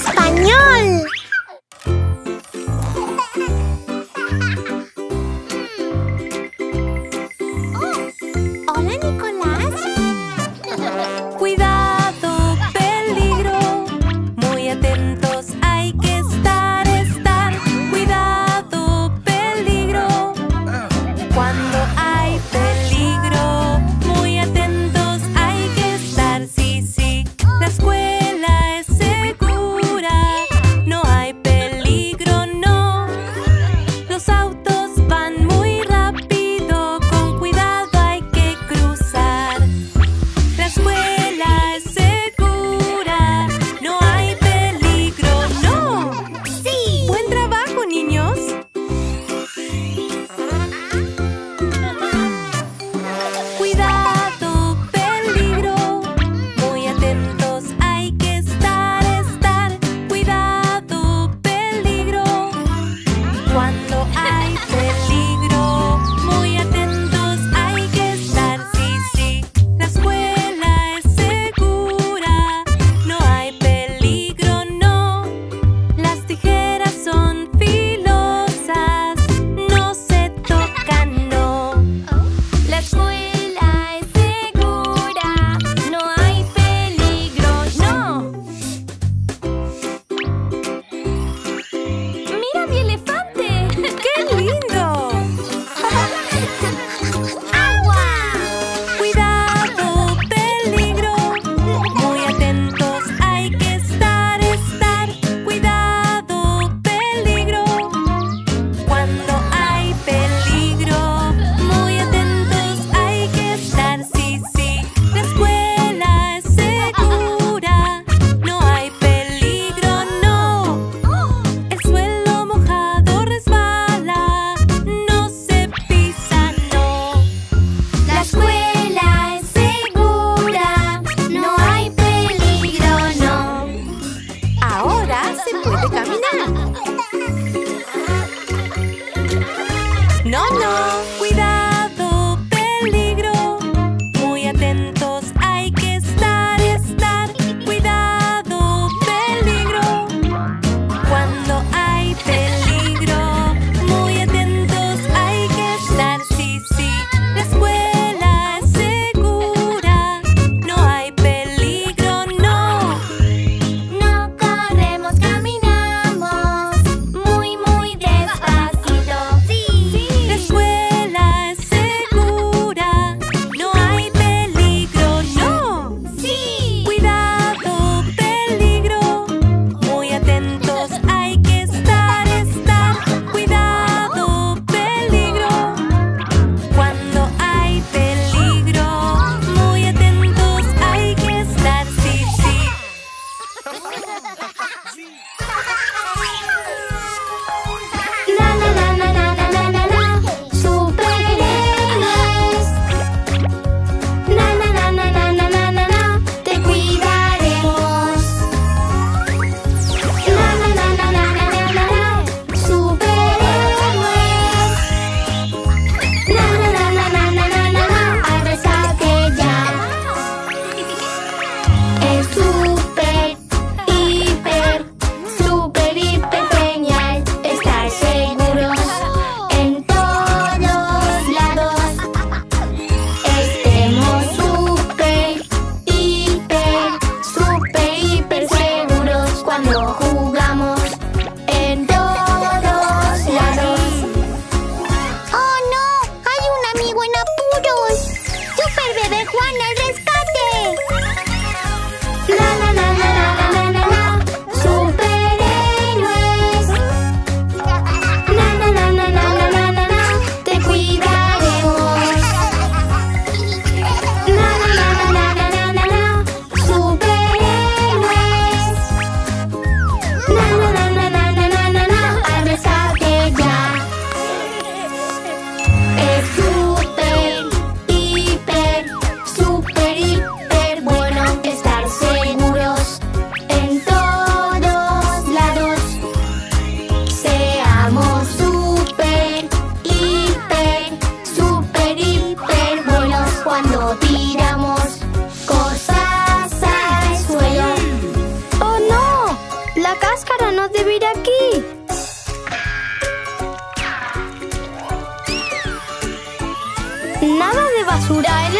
español! Hola, Nicolás. Cuidado, peligro, muy atentos hay que estar. Cuidado, peligro, cuando hay peligro, muy atentos hay que estar. Sí, sí, la escuela es segura,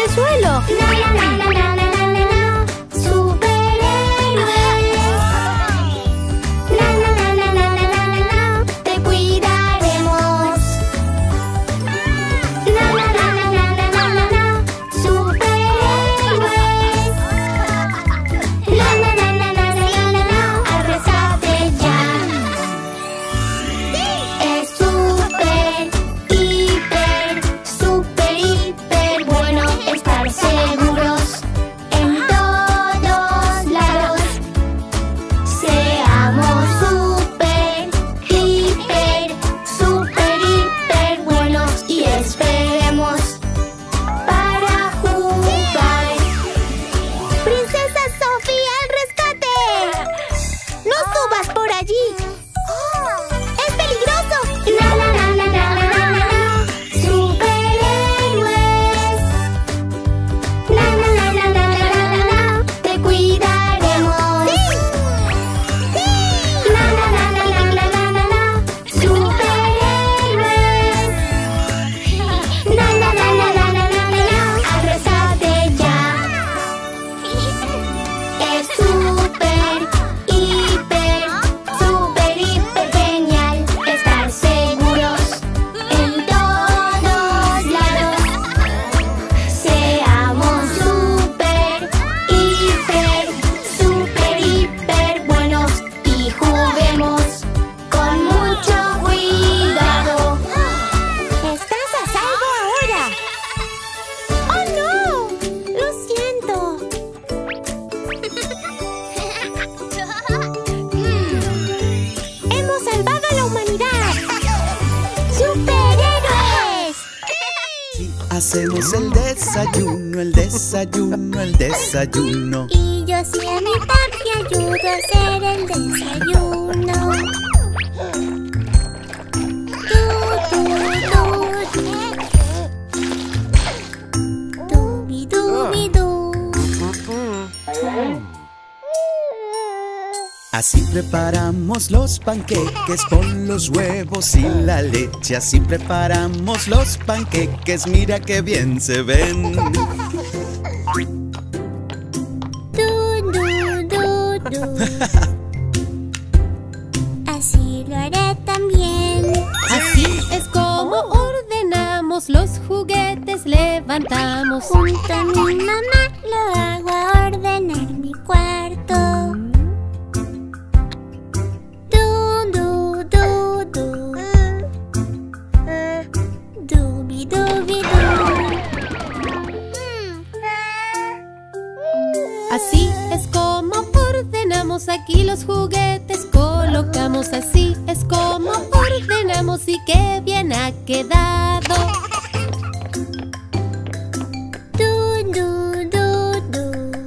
el suelo. Na na na na na na na na na. Superhéroes. Na na na na na na na na na. Te cuidaremos. Na na na na na na na na na. Superhéroes. Na na na na na na na na. Arrésate ya. Es súper, hiper, súper, hiper bueno estar seguros en todos lados. Seamos súper, hiper, súper, hiper buenos y esperemos para jugar. ¡Princesa Sofía al rescate! ¡No subas por allí! ¡Es peligroso! ¡Na, na, na, na, na, na, na, na! ¡Superhéroes! ¡Na, na, na, na, na, na, na, na! ¡Te cuidaremos! ¡Sí! ¡Sí! ¡Na, na, na, na, na, na, na, na, na! ¡Superhéroes! ¡Na, na, na, na, na, na, na, na, na! ¡Arrésate ya! Es súper, hiper, súper, hiper genial estar seguros en todos lados. Seamos súper, hiper, súper, hiper buenos y juguemos con mucho cuidado. ¡Estás a salvo ahora! ¡Oh, no! ¡Lo siento! ¡Hemos salvado a la humanidad! ¡Superhéroes! Hacemos el desayuno, el desayuno, el desayuno. Y yo sí a mi papi ayudo a hacer el desayuno. Dubi, dubi, du. Así preparamos los panqueques con los huevos y la leche. Así preparamos los panqueques, mira qué bien se ven. Du, du, du, du. Así lo haré también. Así es como ordenamos los juguetes, levantamos. Junto a mi mamá lo hago a ordenar mi cuarto. Du, du, du, du. Dubi, dubi, du. Así es como ordenamos aquí los juguetes, colocamos. Así es como ordenamos y qué bien ha quedado. Du, du, du, du.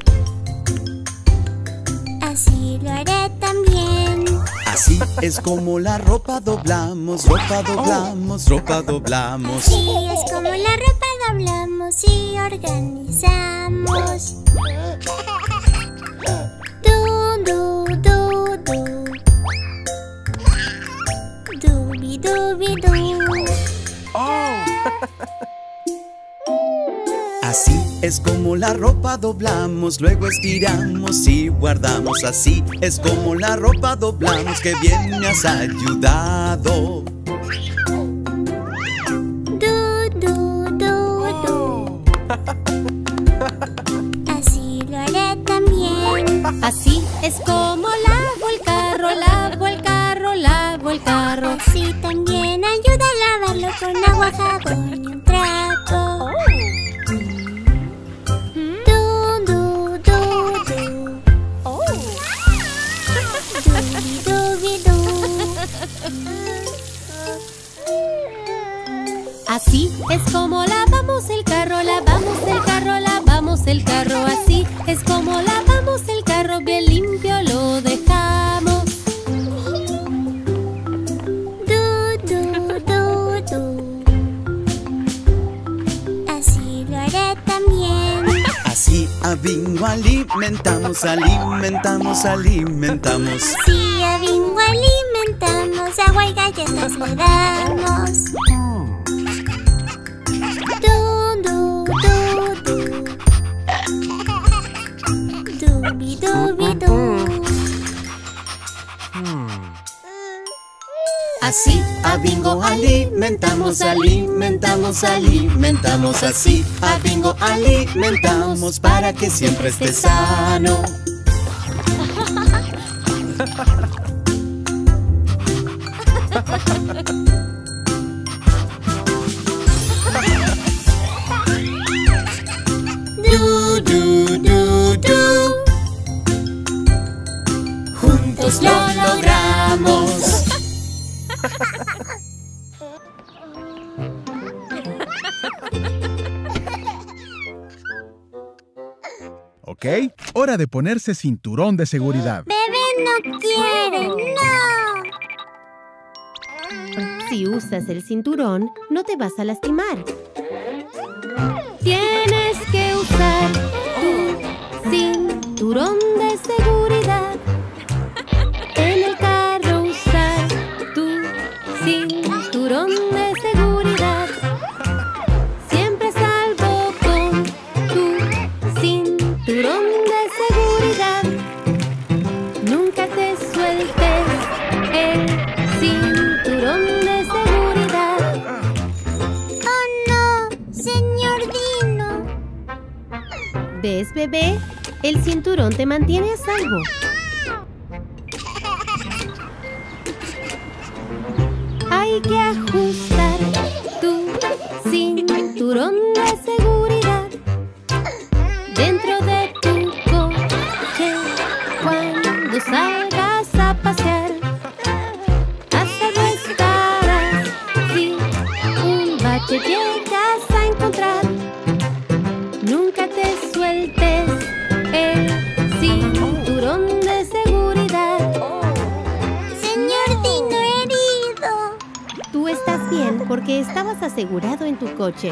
Así lo haré también. Así es como la ropa doblamos, ropa doblamos, ropa doblamos. Así es como la ropa doblamos y organizamos. Du, du, du, du. Dubi, dubi, du. Así es como la ropa doblamos, luego estiramos y guardamos. Así es como la ropa doblamos, que bien me has ayudado. Du, du, du, du. Así lo haré también. Así es como lavo el carro, lavo el carro, lavo el carro. Así también ayuda a lavarlo con agua, jabón y un trapo. Du, du, du, du. Dubi, dubi, du. Así es como lavamos el carro, lavamos el carro, lavamos el carro. Así es como lavamos el carro, bien limpio lo dejamos. Du, du, du, du. Así lo haré también. Así a bingo alimentamos, alimentamos, alimentamos. Si a bingo alimentamos, agua y galletas le damos. Du, du, du, du. Scooby-Dooby-Doo. Así a Bingo alimentamos, alimentamos, alimentamos. Así a Bingo alimentamos para que siempre esté sano. Du, du, du, du. Juntos lo logramos. Ok, hora de ponerse cinturón de seguridad. Bebé no quiere, no. Si usas el cinturón, no te vas a lastimar. Tienes que usar tu cinturón de seguridad. En el carro usar tu cinturón de seguridad. Siempre salvo con tu cinturón de seguridad. Nunca te sueltes el cinturón de seguridad. Oh no, señor Dino. ¿Ves, bebé? El cinturón te mantiene a salvo. Hay que ajustar tu cinturón de seguridad dentro de tu coche cuando salgas a pasear. A salvo estarás si un bache llegas a encontrar. Nunca te sueltes el cinturón de seguridad. Señor Dino herido. Tú estás bien porque estabas asegurado en tu coche.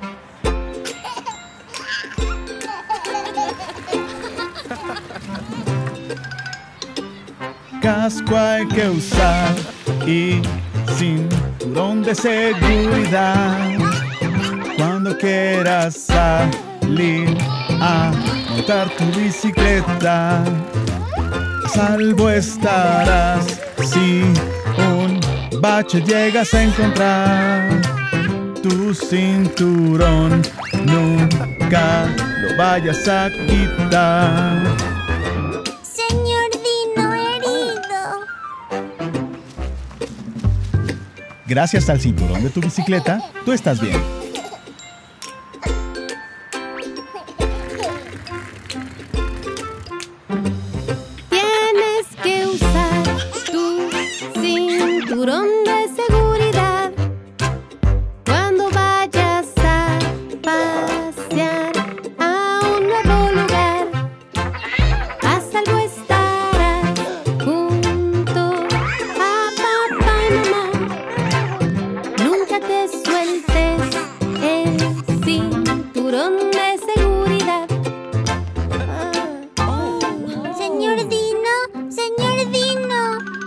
Casco hay que usar y cinturón de seguridad. Cuando quieras salir a montar tu bicicleta, a salvo estarás si un bache llegas a encontrar. Tu cinturón nunca lo vayas a quitar. Señor Dino herido. Gracias al cinturón de tu bicicleta, tú estás bien. Tienes que usar tu cinturón de seguridad cuando vayas a pasear a un nuevo lugar. A salvo estarás junto a papá y mamá. Nunca te sueltes el cinturón de seguridad. Señor Dino, señor Dino.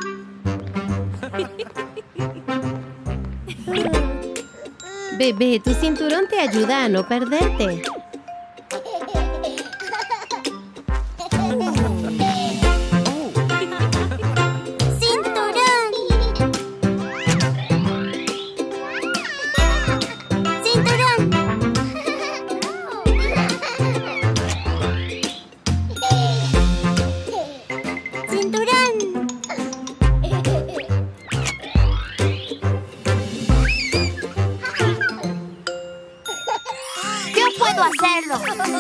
Bebé, tu cinturón te ayuda a no perderte. Cinturón. Cinturón. Cinturón. Yo puedo hacerlo.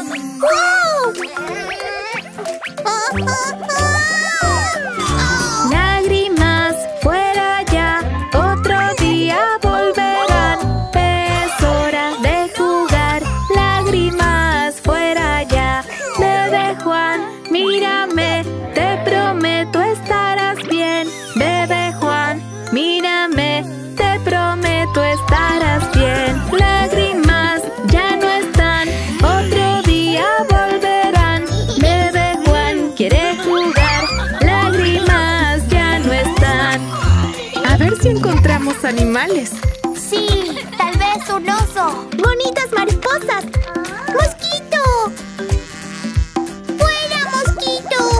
Lágrimas fuera ya, otro día volverán. Es hora de jugar. Lágrimas fuera ya. Bebé Juan, mírame, te prometo estarás bien. Bebé Juan, mírame, te prometo estarás bien. Lágrimas ya no están, otro día volverán. Bebé Juan quiere jugar, lágrimas ya no están. A ver si encontramos animales. Sí, tal vez un oso. Bonitas mariposas. ¡Mosquito! ¡Fuera, mosquito!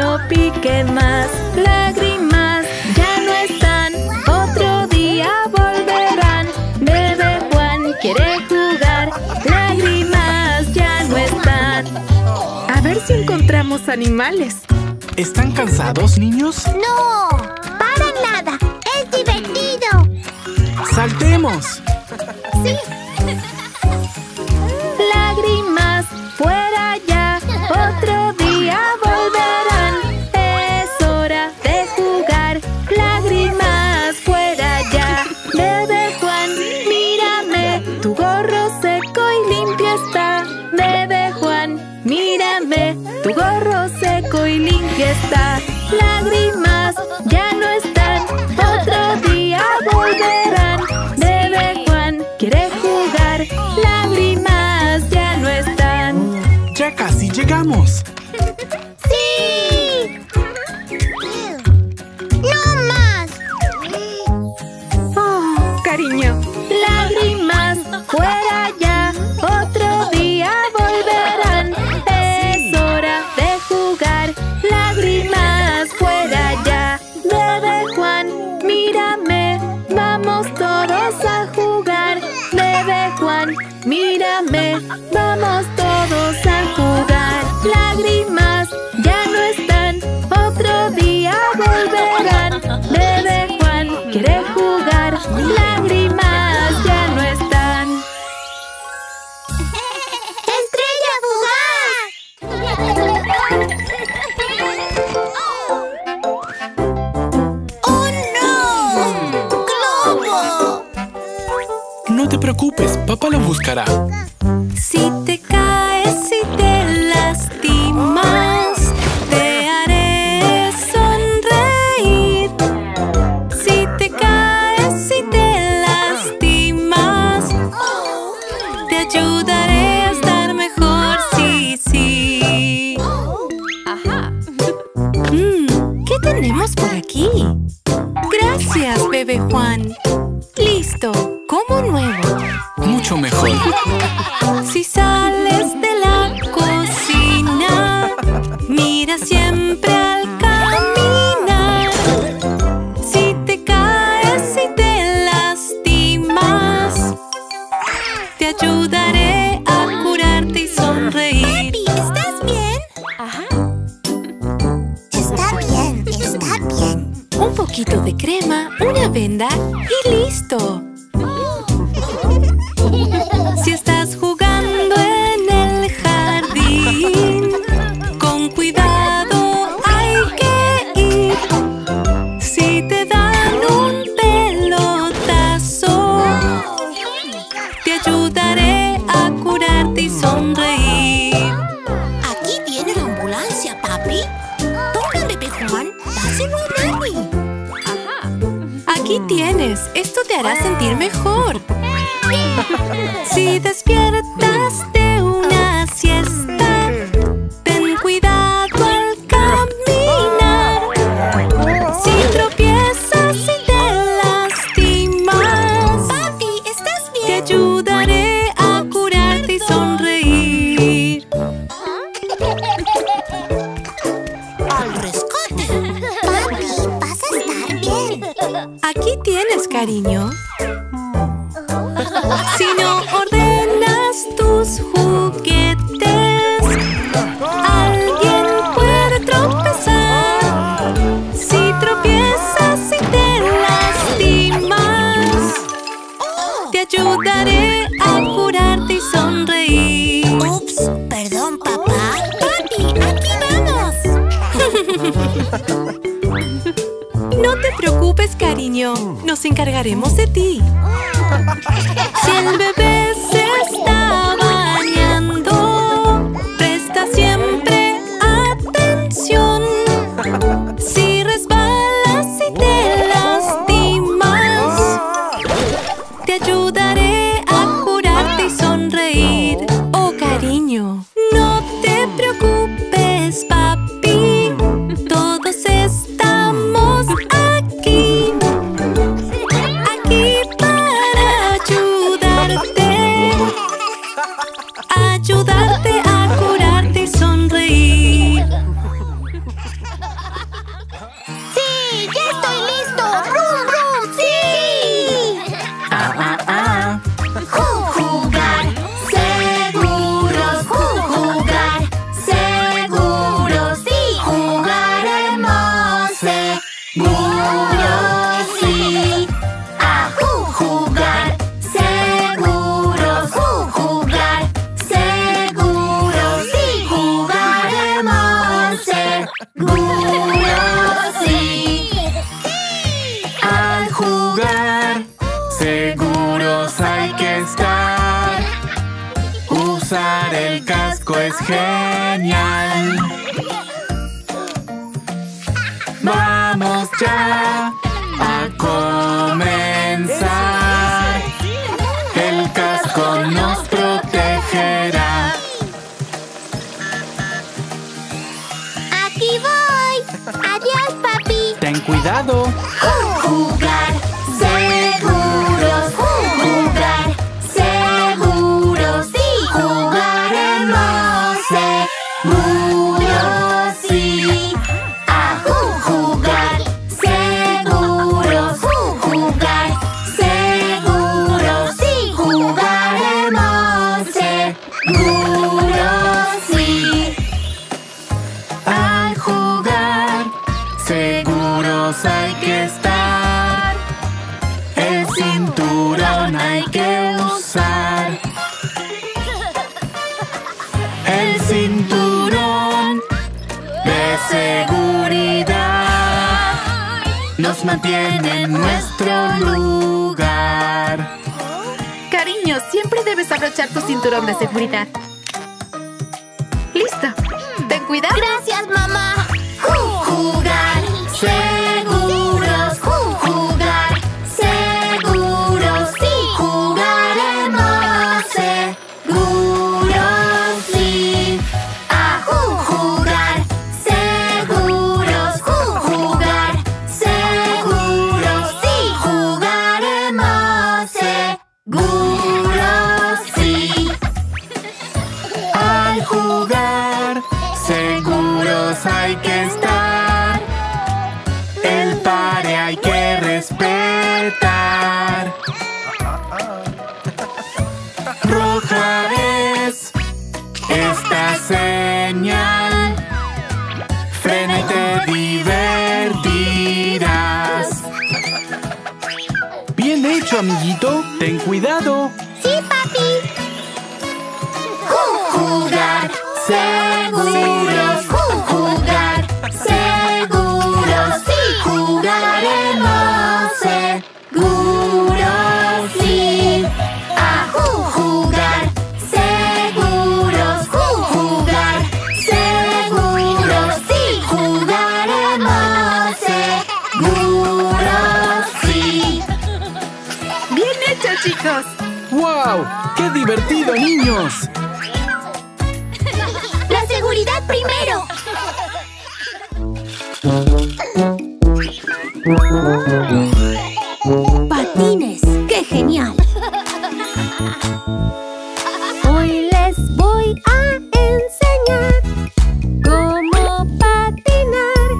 no piquen más. Lágrimas ya no están, otro día volverán. Bebé Juan quiere jugar, lágrimas ya no están. A ver si encontramos animales. ¿Están cansados, niños? ¡No! ¡Para nada! ¡Es divertido! ¡Saltemos! ¡Sí! Lágrimas fuera ya, otro día volverán. Es hora de jugar, lágrimas fuera ya. Bebé Juan, mírame, tu gorro seco y limpio está. Bebé Juan, mírame, tu gorro seco y limpio está. Lágrimas ya no están, otro día volverán. Bebé Juan quiere jugar, lágrimas ya no están. ¡Ya casi llegamos! ¡Sí! ¡No más! Oh, cariño. Lágrimas fuera ya, otro día volverán. Es hora de jugar, lágrimas fuera ya. Bebé Juan, mírame, vamos todos a jugar. Bebé Juan, mírame, vamos todos a jugar. Lágrimas ya no están, otro día volverán. Bebé Juan quiere jugar, lágrimas ya no están. ¡Estrella fugaz! ¡Oh, no! ¡Globo! No te preocupes, papá lo buscará. Si te caes y te lastimas, te haré sonreír. Si te caes y te lastimas, te ayudaré a estar mejor, sí, sí. Ajá. ¿Qué tenemos por aquí? Gracias, bebé Juan. Listo, como nuevo. Mucho mejor. Si sales de la cocina, mira siempre al caminar. Si te caes y te lastimas, te ayudaré a curarte y sonreír. Papi, ¿estás bien? Ajá. Está bien, está bien. Un poquito de crema, una venda y listo. Si estás jugando en el jardín, con cuidado hay que ir. Si te dan un pelotazo, te ayudaré a curarte y sonreír. Aquí viene la ambulancia, papi. Toma, bebé Juan, dáselo a mami. Aquí tienes, esto te hará sentir mejor. Si despiertas de una siesta, ten cuidado al caminar. Si tropiezas y te lastimas, Papi, ¿estás te bien? ayudaré a curarte y sonreír. ¡Al rescate! Papi, vas a estar bien. Aquí tienes, cariño. Si no ordenas tus juguetes, alguien puede tropezar. Si tropiezas y te lastimas, te ayudaré a curarte y sonreír. Ups, perdón, papá. Papi, aquí vamos. No te preocupes, cariño. Nos encargaremos de ti. Si el bebé se está bañando, presta siempre atención. Si resbalas y te lastimas, te ayudaré a curarte y sonreír. Oh, cariño, no te preocupes, papi. Todos estamos aquí. Aquí para ayudarte a curarte y sonreír. Seguros hay que estar. Usar el casco es genial. Vamos ya a comenzar. El casco nos protegerá. ¡Aquí voy! ¡Adiós, papi! Ten cuidado. Jugar seguros. Jugar seguros. Sí. Jugaremos seguros. Sí. Jugar seguros. Jugar seguros. Sí. Jugaremos seguros. Sí. Al jugar, seguros hay que estar. El cinturón hay que usar. El cinturón de seguridad nos mantiene en nuestro lugar. Cariño, siempre debes abrochar tu cinturón de seguridad. ¡Listo! ¡Ten cuidado! Gracias, mamá. Jugar seguros. Jugar seguros. Sí. Jugaremos seguros. Sí. Jugar seguros. Jugar seguros. Sí. Jugaremos seguros. Sí. Al jugar, seguros hay que estar. El pare hay que respetar. Roja es esta señal. Frena y te divertirás. Bien hecho, amiguito. Ten cuidado. Sí, papi. Jugar seguros. Jugar seguros. Sí. Jugaremos seguros. Sí. Jugar seguros. Jugar seguros. Sí. Jugaremos seguros. Sí. ¡Bien hecho, chicos! ¡Wow! ¡Qué divertido, niños! La seguridad primero. Patines, qué genial. Hoy les voy a enseñar cómo patinar.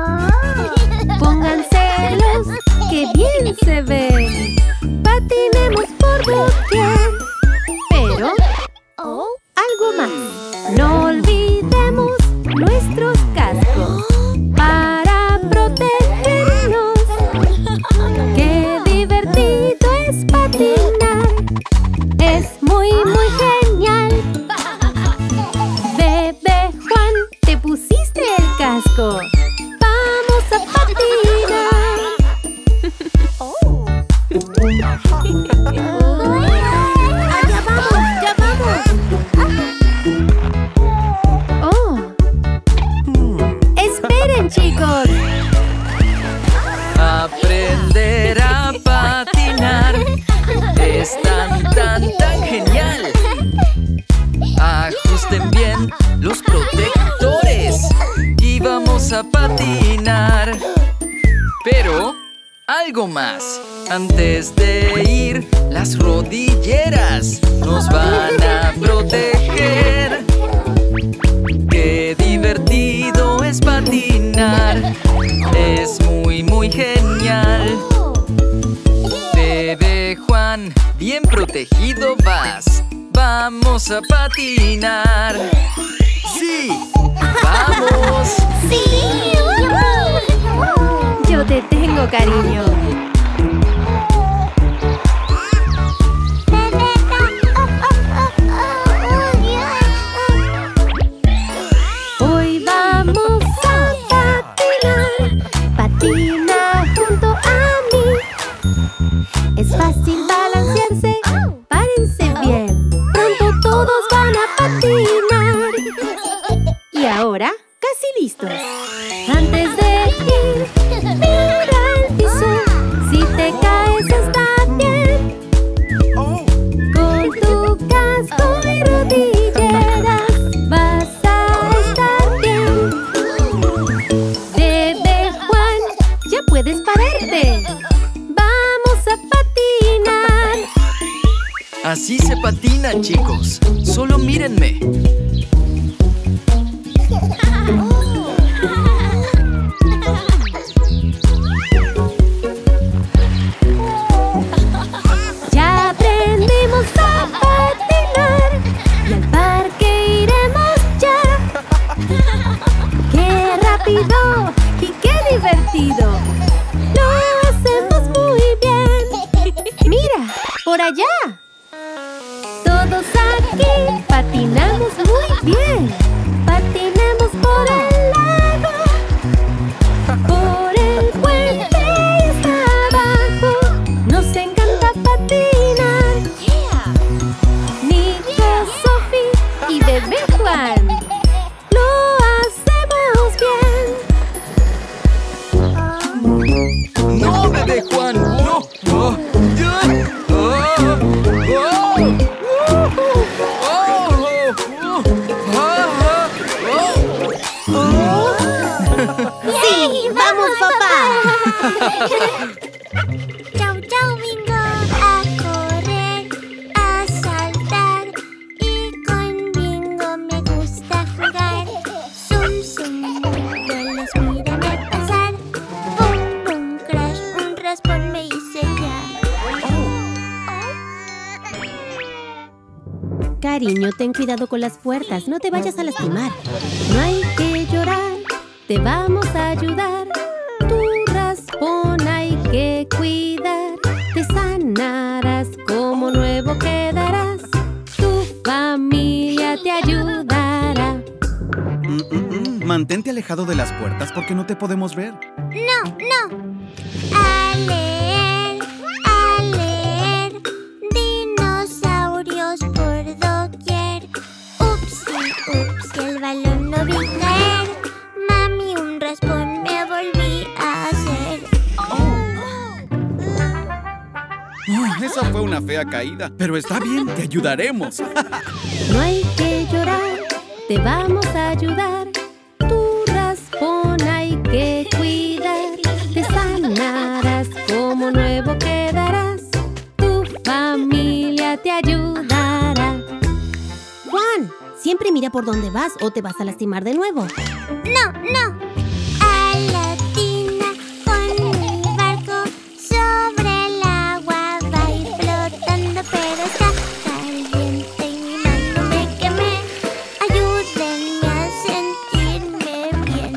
Pónganselos, que bien se ven. Patinemos por doquier. Pero, algo más. No olvidemos nuestros cascos para protegernos. ¡Qué divertido es patinar! Es muy, muy genial. Bebé Juan, te pusiste el casco. ¡Vamos a patinar! ¡Ya vamos! ¡Ya vamos! ¡Oh! ¡Esperen, chicos! Aprender a patinar es tan genial. Ajusten bien los protectores y vamos a patinar. Pero algo más. Antes de ir, las rodilleras nos van a proteger. Qué divertido es patinar. Es muy, muy genial. Bebé Juan, bien protegido vas. Vamos a patinar. ¡Sí! ¡Vamos! ¡Sí! Yo te tengo, cariño. Hoy vamos a patinar. Patina junto a mí. Es fácil balancearse casi listos. Antes de ir, mira al piso. Si te caes está bien. Con tu casco y rodilleras vas a estar bien. Bebé Juan, ya puedes pararte. Vamos a patinar. Así se patina, chicos. Solo mírenme. Ya aprendimos a patinar y al parque iremos ya. ¡Qué rápido y qué divertido! Lo hacemos muy bien. ¡Mira, por allá! Todos aquí patinamos muy bien. Patinamos por el lago, por el puente y hasta abajo. Nos encanta patinar. Nico, Sophie y Bebé Juan lo hacemos bien. ¡No, Bebé Juan! ¡No! ¡Oh! ¡Sí! ¡Vamos, papá! Chau, chau, bingo. A correr, a saltar. Y con bingo me gusta jugar. Zum, zum, los mírame pasar. Bum, bum, crash, un raspón me hice ya. Cariño, ten cuidado con las puertas. No te vayas a lastimar. No hay que llorar. Te vamos a ayudar. Tu raspón hay que cuidar. Te sanarás, como nuevo quedarás. Tu familia te ayudará. Mantente alejado de las puertas porque no te podemos ver. No, no. A leer, dinosaurios por doquier. Upsi, upsi, el balón lo vi caer. Mami, un raspón me volví a hacer. Esa fue una fea caída, pero está bien, te ayudaremos. No hay que llorar, te vamos a ayudar. Tu raspón hay que cuidar. Te sanarás, como nuevo quedarás. Tu familia te ayudará. Juan, siempre mira por dónde vas o te vas a lastimar de nuevo. No, no. A la tina con mi barco sobre el agua va a ir flotando, pero está caliente y mi mano me quemé. Ayúdenme a sentirme bien.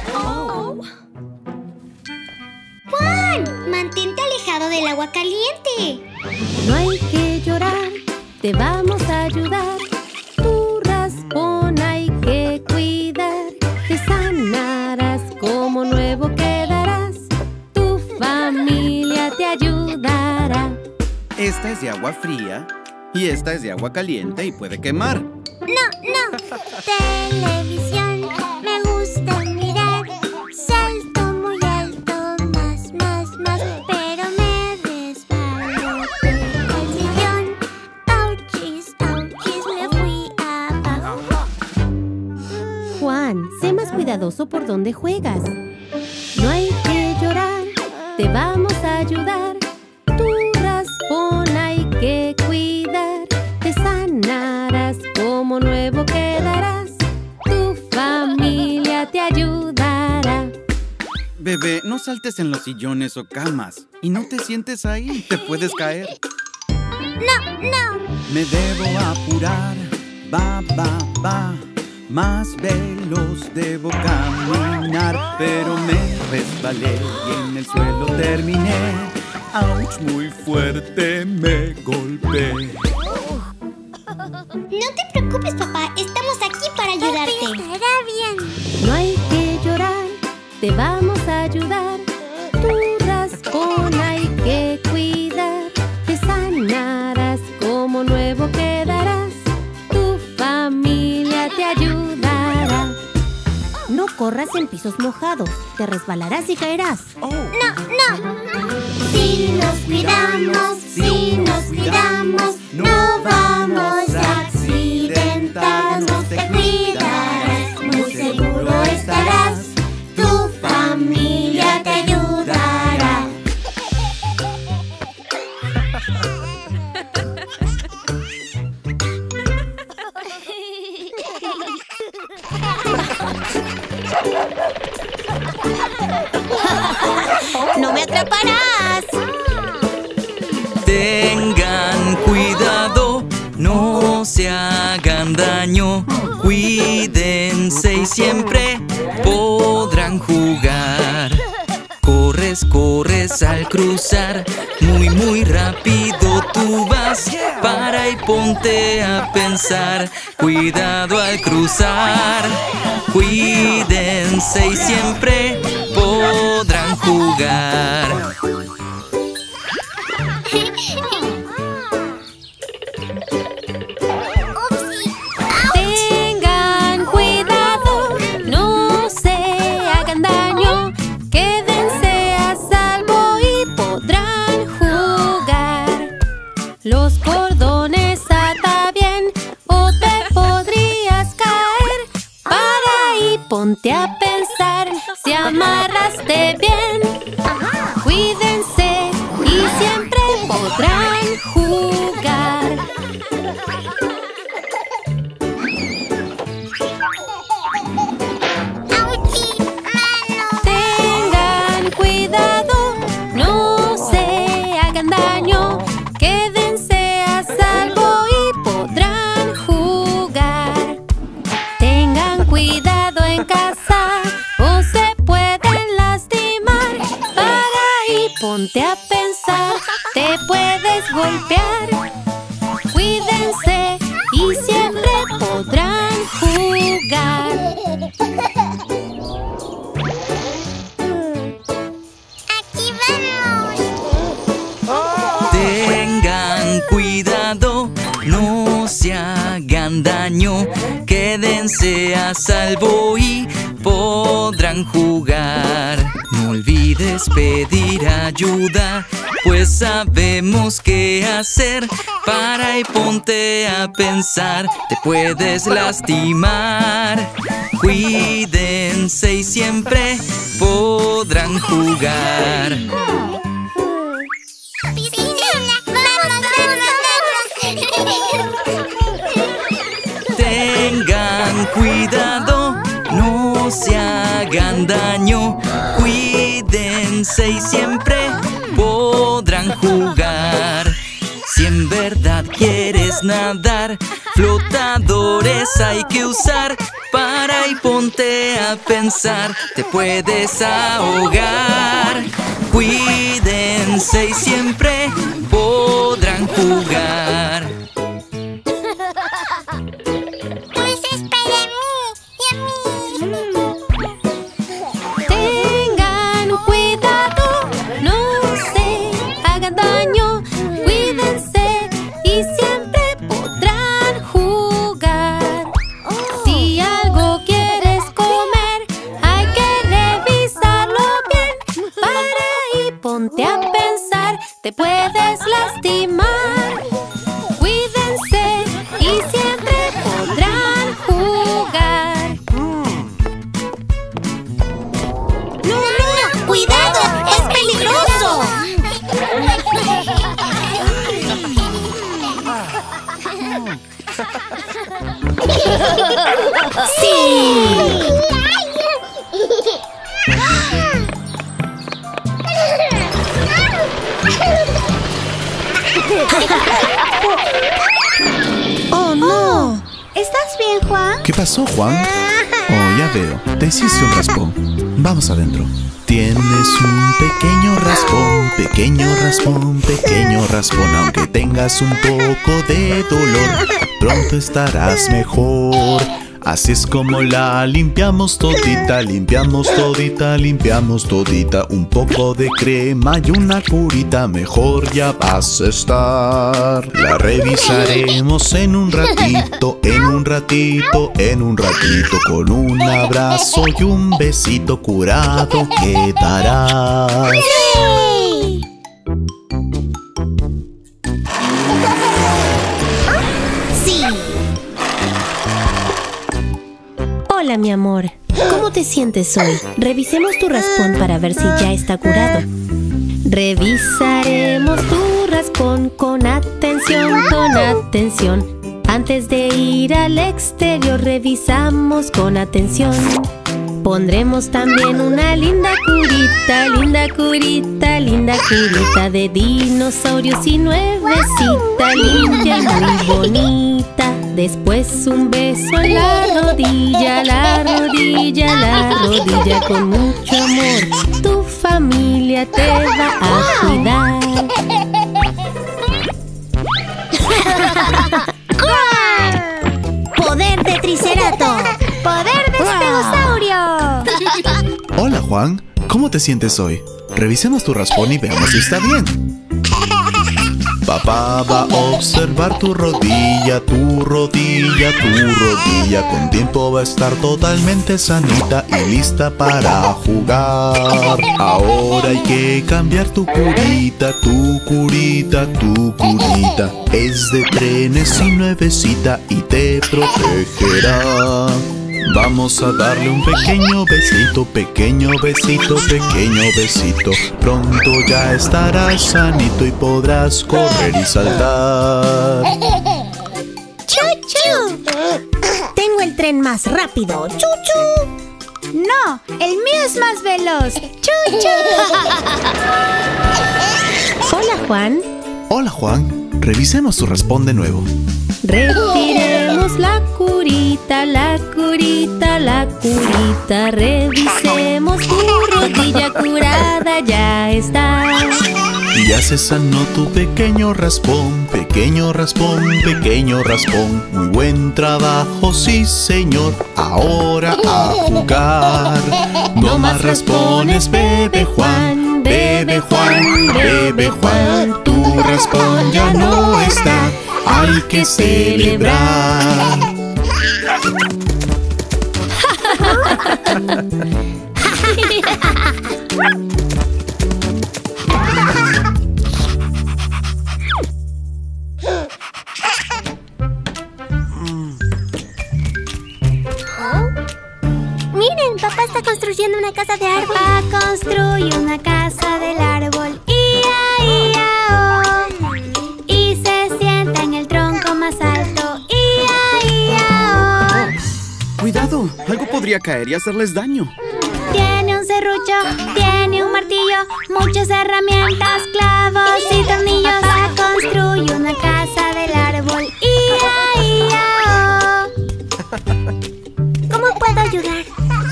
¡Juan! Mantente alejado del agua caliente. No hay que llorar, te vamos a ayudar. Tu raspón hay que cuidar. Te sanarás, como nuevo quedarás. Tu familia te ayudará. Esta es de agua fría y esta es de agua caliente y puede quemar. No, no. Televisión me gusta mirar. Salto muy alto, más, más, más. Pero me resbalo por el sillón. Ouchis, ouchis, me fui abajo. Juan, sé más cuidadoso por donde juegas. No hay que llorar, te vamos a ayudar. Tu raspón hay que cuidar. Te sanarás, como nuevo quedarás. Tu familia te ayudará. Bebé, no saltes en los sillones o camas y no te sientes ahí, te puedes caer. No, no. Me debo apurar, va, va, va. Más veloz debo caminar, pero me resbalé y en el suelo terminé. ¡Auch! Muy fuerte me golpeé. No te preocupes, papá. Estamos aquí para ayudarte. Estará bien. No hay que llorar, te vamos a ayudar. Tu raspón hay que cuidar. Te sanarás, como nuevo quedarás. Tu familia te ayudará. No corras en pisos mojados. Te resbalarás y caerás. No, no. Si nos cuidamos, no vamos a accidentarnos. Te cuidarás, muy seguro estarás. Tu familia te ayudará. ¡No me atraparás! Tengan cuidado, no se hagan daño. Cuídense y siempre podrán jugar. Corres al cruzar, muy rápido tú vas. Para y ponte a pensar, cuidado al cruzar. Cuídense y siempre podrán jugar. Tengan cuidado, no se hagan daño. Quédense a salvo y podrán jugar. Los cordones ata bien o te podrías caer. Para y ponte a pensar si amarraste bien. Cuídense y siempre podrán jugar. Tengan cuidado, no se hagan daño. Quédense a salvo y podrán jugar. Tengan cuidado en casa o se pueden lastimar. Para y ponte a pensar, te puedes golpear. Cuídense y siempre podrán jugar. ¡Aquí vamos! Tengan cuidado, no se hagan daño. Quédense a salvo y podrán jugar. No olvides pedir ayuda, pues sabemos qué hacer. Para y ponte a pensar, te puedes lastimar. Cuídense y siempre podrán jugar. Tengan cuidado, no se hagan daño. Cuídense y siempre podrán jugar. Si en verdad quieres nadar, flotadores hay que usar. Para y ponte a pensar, te puedes ahogar. Cuídense y siempre podrán jugar. Pues espera a mí y a mí. Tengan cuidado, no se hagan daño. Cuídense y siempre podrán jugar. Si algo quieres comer, hay que revisarlo bien. Para y ponte a pensar, te puedes lastimar. Cuídense y siempre podrán jugar. ¡No! ¡Cuidado! ¡Es peligroso! ¡Sí! ¡Oh, no! ¿Estás bien, Juan? ¿Qué pasó, Juan? Oh, ya veo. Te hiciste un raspón. Vamos adentro. Tienes un pequeño raspón, pequeño raspón, pequeño raspón. Aunque tengas un poco de dolor, pronto estarás mejor. Así es como la limpiamos todita, limpiamos todita, limpiamos todita. Un poco de crema y una curita, mejor ya vas a estar. La revisaremos en un ratito, en un ratito, en un ratito. Con un abrazo y un besito, curado quedarás. ¡Sí! Hola, mi amor. ¿Cómo te sientes hoy? Revisemos tu raspón para ver si ya está curado. Revisaremos tu raspón con atención, con atención. Antes de ir al exterior, revisamos con atención. Pondremos también una linda curita, linda curita, linda curita de dinosaurios y nuevecita, limpia y muy bonita. Después un beso en la rodilla, la rodilla, la rodilla. Con mucho amor tu familia te va a cuidar. ¡Poder de Triceratops! ¡Poder de estegosaurio! Hola, Juan. ¿Cómo te sientes hoy? Revisemos tu raspón y veamos si está bien. Papá va a observar tu rodilla, tu rodilla, tu rodilla. Con tiempo va a estar totalmente sanita y lista para jugar. Ahora hay que cambiar tu curita, tu curita, tu curita. Es de trenes y nuevecita y te protegerá. Vamos a darle un pequeño besito, pequeño besito, pequeño besito. Pronto ya estarás sanito y podrás correr y saltar. ¡Chuchu! Tengo el tren más rápido. ¡Chuchu! No, el mío es más veloz. ¡Chuchu! Hola, Juan. Hola, Juan. Revisemos tu raspón de nuevo. Retiremos la curita, la curita, la curita. Revisemos tu rodilla curada, ya está. Ya se sanó tu pequeño raspón, pequeño raspón, pequeño raspón. Muy buen trabajo, sí señor. Ahora a jugar. No más raspones, bebe Juan, bebe Juan, bebe Juan. Tu raspón ya no está, hay que celebrar. Miren, papá está construyendo una casa de árbol. Papá construye una casa del árbol. ¡Ia-ia-oh! Y se sienta en el tronco más alto. ¡Ia-ia-oh! Cuidado, algo podría caer y hacerles daño. Tiene un serrucho, tiene un martillo, muchas herramientas, clavos y tornillos. Papá construye una casa del árbol. ¡Ia-ia-oh! ¿Cómo puedo ayudar?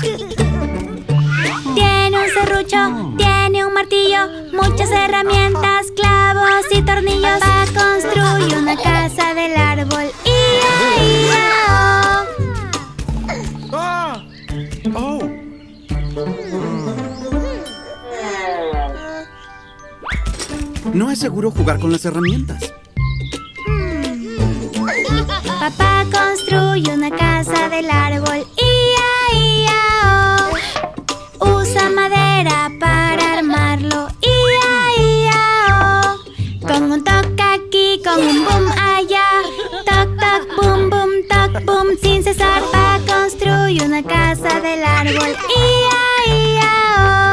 Tiene un serrucho, tiene un martillo, muchas herramientas, clavos y tornillos. Papá construye una casa del árbol. ¡Ia-ia-oh! ¡Oh! No es seguro jugar con las herramientas. Papá construye una casa del árbol. ¡Ia-ia-oh! Usa madera para armarlo. ¡Ia-ia-oh! Con un toque aquí, con un boom allá. Toc, toc, boom, boom, toc, boom, sin cesar. Papá construye una casa del árbol. ¡Ia-ia-oh!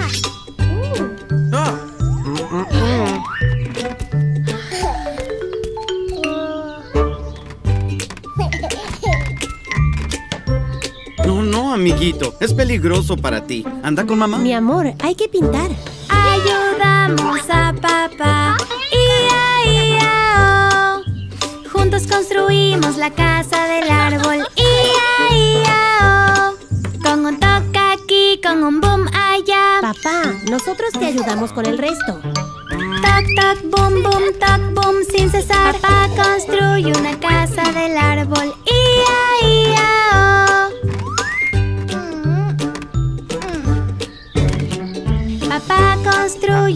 No, no, amiguito. Es peligroso para ti. Anda con mamá. Mi amor, hay que pintar. Ayudamos a papá. ¡Ia-ia-oh! Juntos construimos la casa del árbol. ¡Ia-ia-oh! Con un toque aquí, con un boom allá. Papá, nosotros te ayudamos con el resto. Toc, toc, boom, boom, toc, boom, sin cesar. Papá construye una casa del árbol. ¡Ia-ia-oh!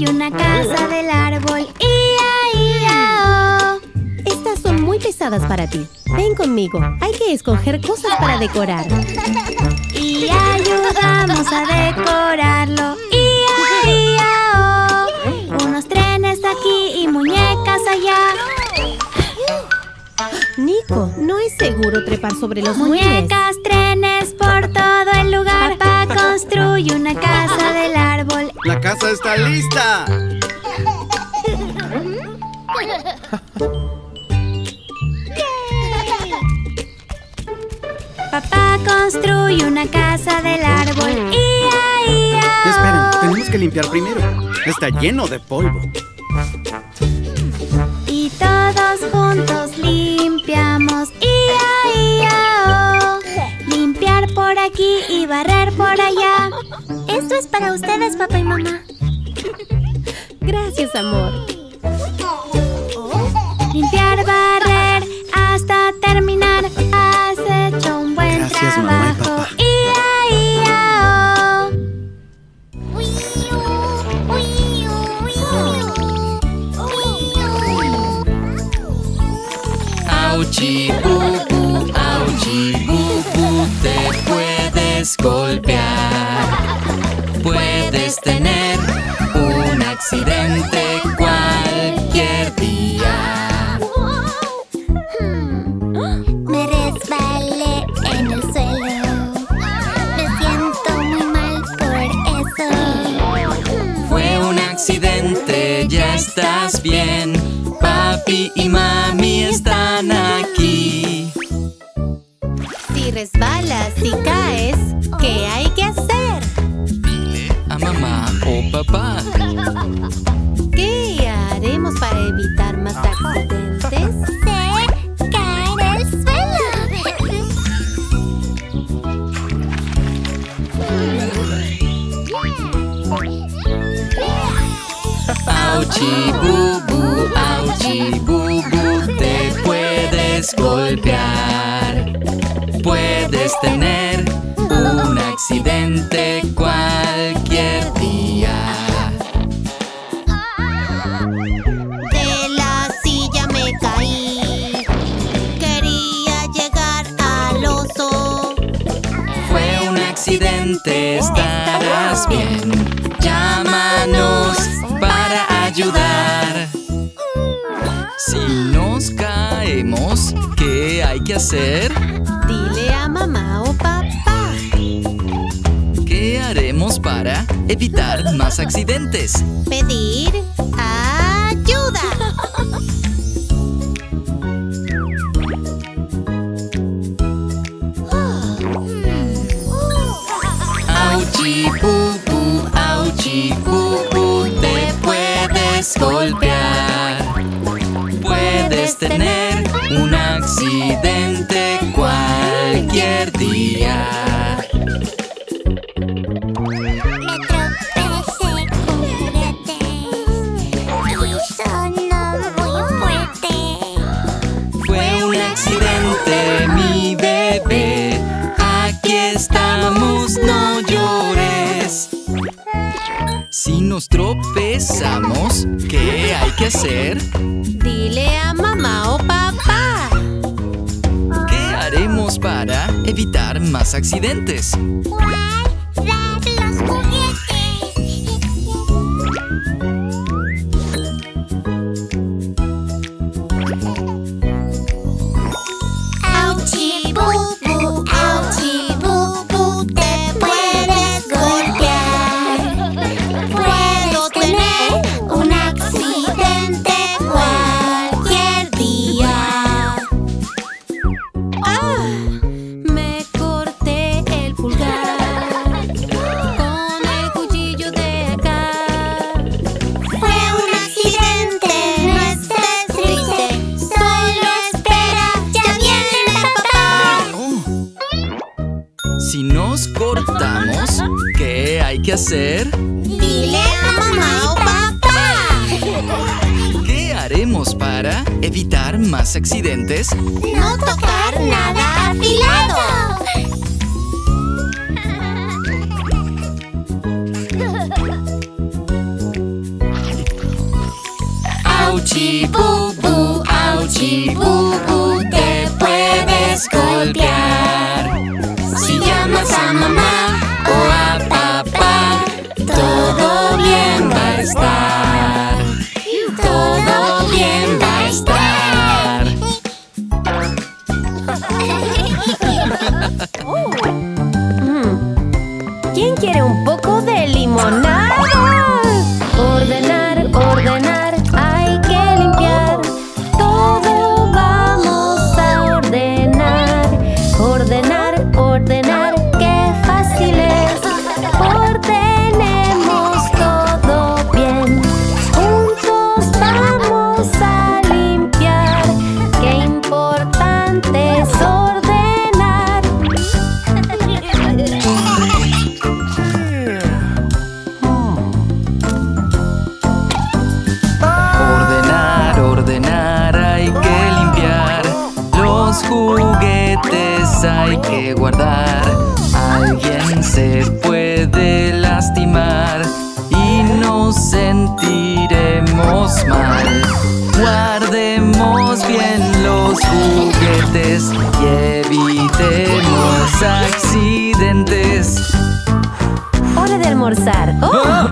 construye una casa del árbol. ¡Ia-ia-oh! Estas son muy pesadas para ti. Ven conmigo. Hay que escoger cosas para decorar. Y ayudamos a decorarlo. ¡Ia-ia-oh! Unos trenes aquí y muñecas allá. Nico, no es seguro trepar sobre los muebles. Muñecas, trenes por todo el lugar. Papá construye una casa del árbol. ¡La casa está lista! Papá construye una casa del árbol. ¡Ia-ia-oh! Esperen, tenemos que limpiar primero. Está lleno de polvo. Y todos juntos limpiamos. ¡Ia-ia-oh! Limpiar por aquí y barrer por allá. Esto es para ustedes, papá y mamá. Gracias, amor. Limpiar, barrer hasta terminar. Has hecho un buen Gracias, mamá y trabajo. papá. ¡Ia-ia-oh! Auchi, bubu, te puedes golpear. Puedes tener un accidente cualquier día. Me resbalé en el suelo. Me siento muy mal por eso. Fue un accidente, ya estás bien. Papi y mami están aquí. Si resbalas y caes, ¿qué hay que hacer? Dile a mamá o papá. ¿Qué haremos para evitar más accidentes? Se cae del suelo. Auchi, bubu, te puedes golpear. Puedes tener un accidente cualquier día. De la silla me caí. Quería llegar al oso. Fue un accidente, estarás bien. Llámanos para ayudar. Si nos caemos, ¿qué hay que hacer? Dile a mamá o papá. ¿Qué haremos para evitar más accidentes? Pedir ayuda. Auchi, bubu, te puedes golpear. Puedes tener un accidente cualquier día. Me tropecé con juguetes y sonó muy fuerte. Fue un accidente, mi bebé. Aquí estamos, no llores. Si nos tropezamos, ¿qué hay que hacer? Dile a mamá o papá. ¿Qué haremos para evitar más accidentes? Guardar los juguetes. Auchi, bubu, te puedes golpear. Puedes tener un accidente cualquier día. Me corté el pulgar con el cuchillo de acá. Fue un accidente, no estés triste. Solo espera, ya viene papá. Si nos cortamos, ¿qué hay que hacer? Dile a mamá o papá. ¿Qué haremos para evitar más accidentes? No tocar nada afilado. Auchi, bu, auchi, bu, te puedes golpear. Si llamas a mamá o a papá, todo bien va a estar. Todo bien va a estar. ¿Quién quiere un poco de limonada? Ordenar, ordenar, hay que limpiar. Todo vamos a ordenar. Ordenar, ordenar, qué fácil es. Ordenemos todo bien. Juntos vamos a limpiar. Qué importante es ordenar. Ordenar, ordenar, hay que limpiar. Los juguetes hay que guardar. Alguien se puede lastimar y nos sentiremos mal. Guardemos bien los juguetes y evitemos accidentes. Hora de almorzar. ¡Oh!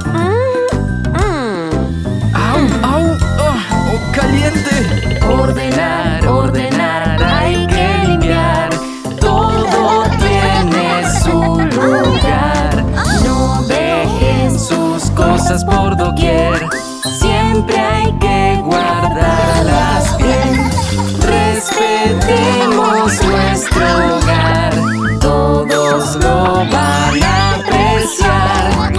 ¡Au, au! ¡Oh, caliente! Ordenar, ordenar, hay que limpiar. Todo tiene su lugar. No dejen sus cosas por doquier. Siempre hay que guardarlas bien. Respetemos nuestro hogar. Todos lo van a apreciar.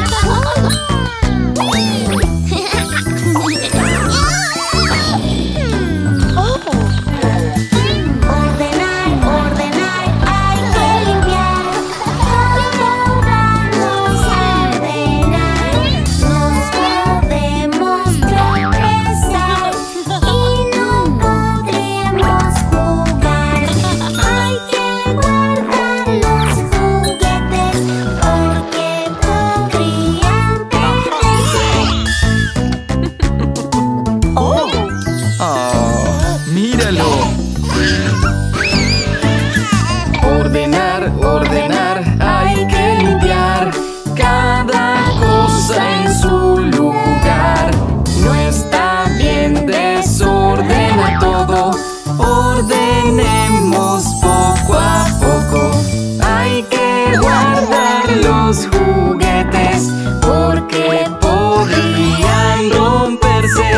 Ordenar, ordenar, hay que limpiar. Todo vamos a ordenar. Nos podemos tropezar y no podremos jugar. Hay que guardar los juguetes porque podrían perderse. ¡Oh! ¡Míralo! Ordenar, ordenar, hay que limpiar. Cada cosa en su lugar. No está bien, desordena todo. Ordenemos poco a poco. Hay que guardar los juguetes porque podrían romperse.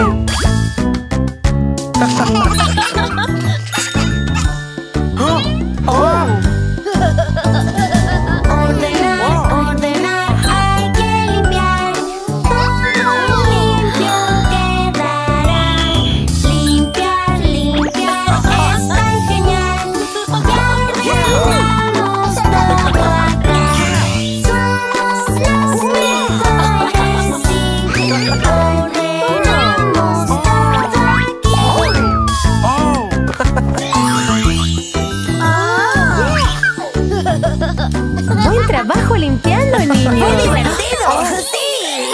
Ordenar, ordenar, hay que limpiar. Todo limpio quedará. Limpiar, limpiar es tan genial. Ya ordenamos todo acá. Somos los mejores, sí. Ordenamos todo aquí. Buen trabajo limpiando, niños. ¡Muy divertido! ¡Sí!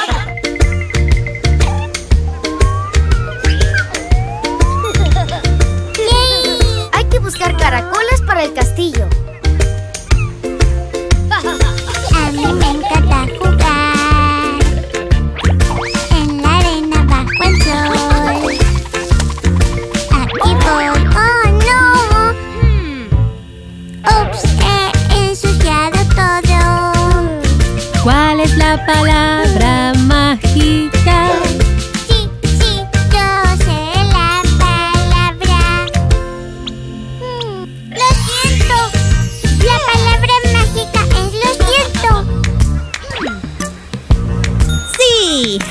¡Yay! Hay que buscar caracoles para el castillo. A mí me encanta jugar en la arena bajo el sol. Aquí voy. ¡Oh, no! ¡Ups! He ensuciado todo. ¿Cuál es la palabra mágica? Sí, sí, yo sé la palabra. ¡Lo siento! La palabra mágica es lo siento. ¡Sí!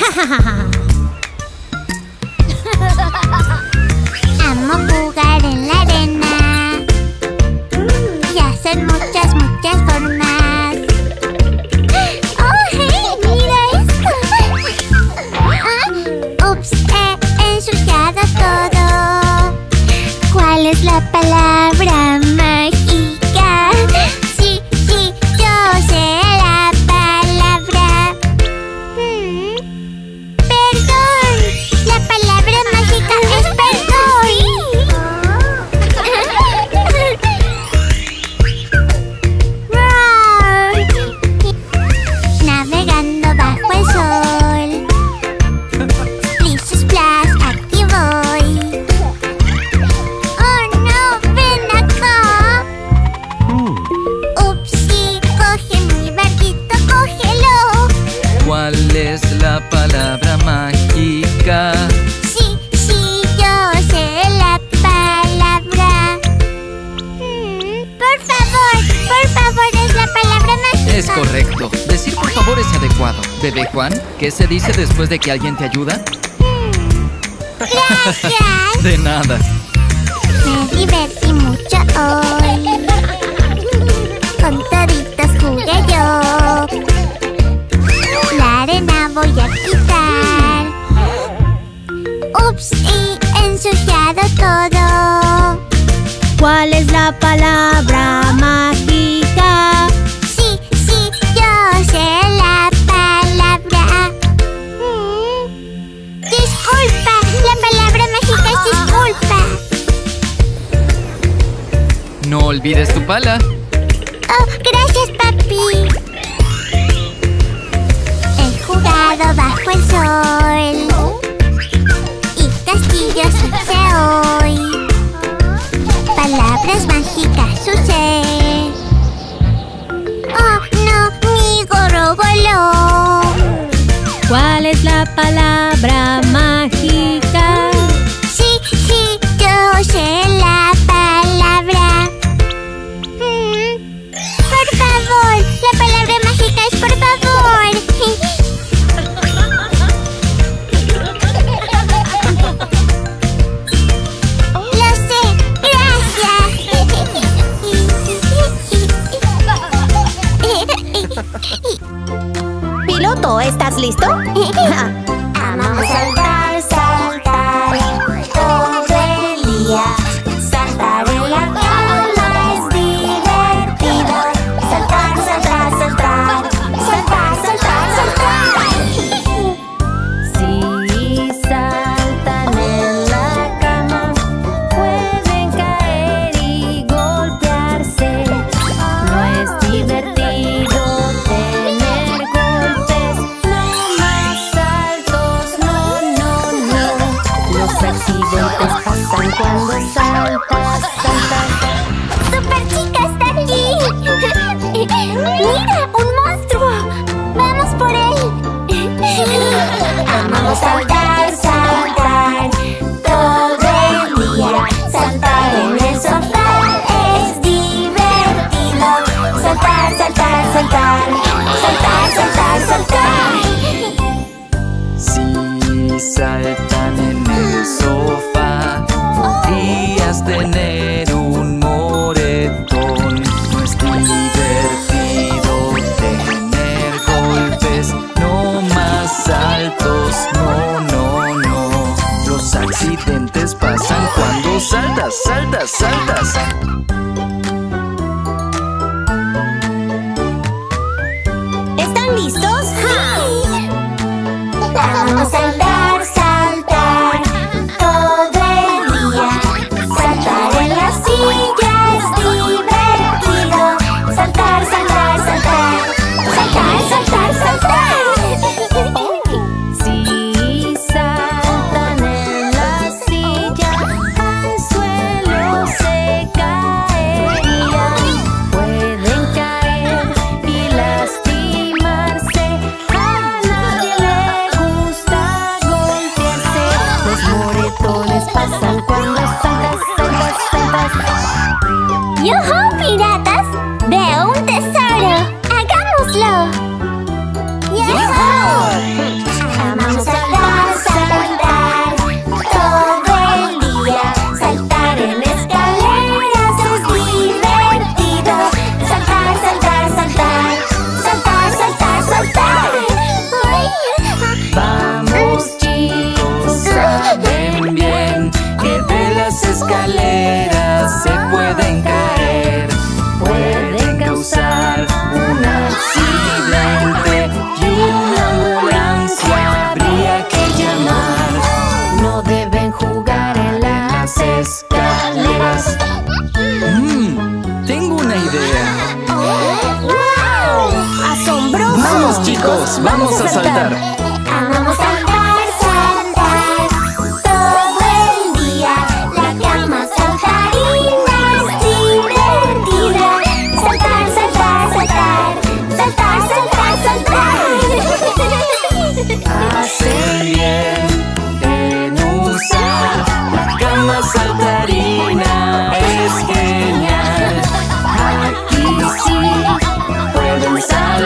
Amo jugar en la arena y hacer muchas, muchas formas. ¡Oh, hey! ¡Mira esto! ¡Ups! He ensuciado todo. ¿Cuál es la palabra mágica? Sí, sí, yo sé la palabra. Perdón, la palabra mágica Es correcto. Decir por favor es adecuado. Bebé Juan, ¿qué se dice después de que alguien te ayuda? Gracias. De nada. Me divertí mucho hoy. Con toditos jugué yo. La arena voy a quitar. Ups, y ensuciado todo. ¿Cuál es la palabra mágica? Sí, sí, yo sé la palabra. Disculpa, la palabra mágica es disculpa. No olvides tu pala. Oh, gracias, papi. He jugado bajo el sol y castillos hice hoy. Palabras mágicas usé. Oh, no, mi gorro voló. ¿Cuál es la palabra mágica? Sí, sí, yo sé la palabra. Por favor, la palabra mágica es por favor. Lo sé, gracias. Piloto, ¿estás listo? Amamos saltar, saltar todo el día. Saltar en la cama es divertido. Saltar, saltar, saltar. Saltar, saltar, saltar. Si saltan en la cama, pueden caer y golpearse. No es divertido tener golpes. No más saltos, no, no, no. Los accidentes pasan cuando saltas, saltas. ¡Super chica está aquí! ¡Mira! ¡Un monstruo! ¡Vamos por él! Amamos saltar, saltar todo el día. Saltar en el sofá es divertido. Saltar, saltar, saltar. Saltar, saltar, saltar. Si saltan en el sofá, podrías tener un moretón. No es divertido tener golpes. No más saltos, no, no, no. Los accidentes pasan cuando saltas, saltas, saltas. ¿Están listos? Vamos a saltar, saltar todo el día. Saltar en la silla es divertido. Saltar, saltar, saltar. Saltar, saltar, saltar. Si saltan en la silla, al suelo se caerían. Pueden caer y lastimarse. A nadie le gusta golpearse. Los moretones pasan cuando saltas, saltas, saltas. ¡Yujú, piratas! ¡Veo un tesoro! ¡Hagámoslo! Amamos saltar, saltar todo el día. Saltar en escaleras es divertido. Saltar, saltar, saltar. Saltar, saltar, saltar. Vamos chicos, saben bien que de las escaleras se pueden caer. Pueden causar un accidente y una ambulancia habría que llamar. No deben jugar en las Escaleras. Tengo una idea. ¡Wow! ¡Asombroso! Vamos chicos, vamos a saltar. Amamos saltar, saltar todo el día. La cama saltarina es divertida. Saltar, saltar, saltar. Saltar, saltar, saltar. Hacen bien en usar la cama saltarina, es genial. Aquí sí pueden saltar.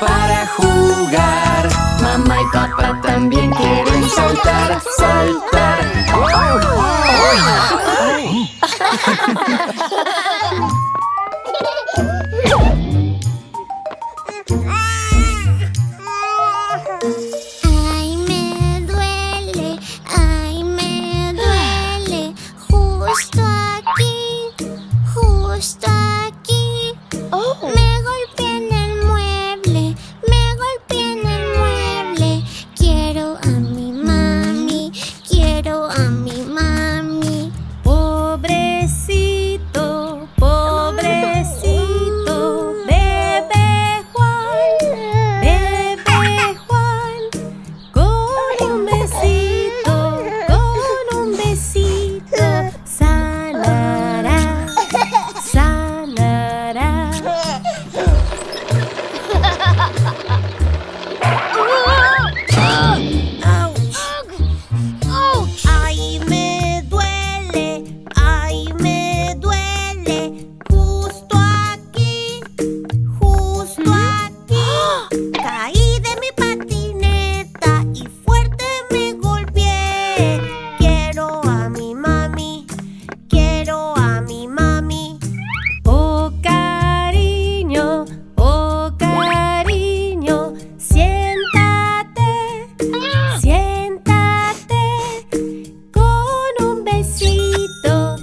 para jugar. Mamá y papá también quieren saltar, saltar. Ay, me duele, justo aquí, justo aquí. Me golpeé en el mueble, quiero a mi mami, quiero a mi mami. Pobrecito, pobrecito, bebé Juan, con un besito, sanará, sanará. Ay, me duele, justo aquí, caí de mi patineta y fuerte me golpeé. Quiero a mi mami, quiero a mi mami. Oh cariño, siéntate, siéntate, con un besito,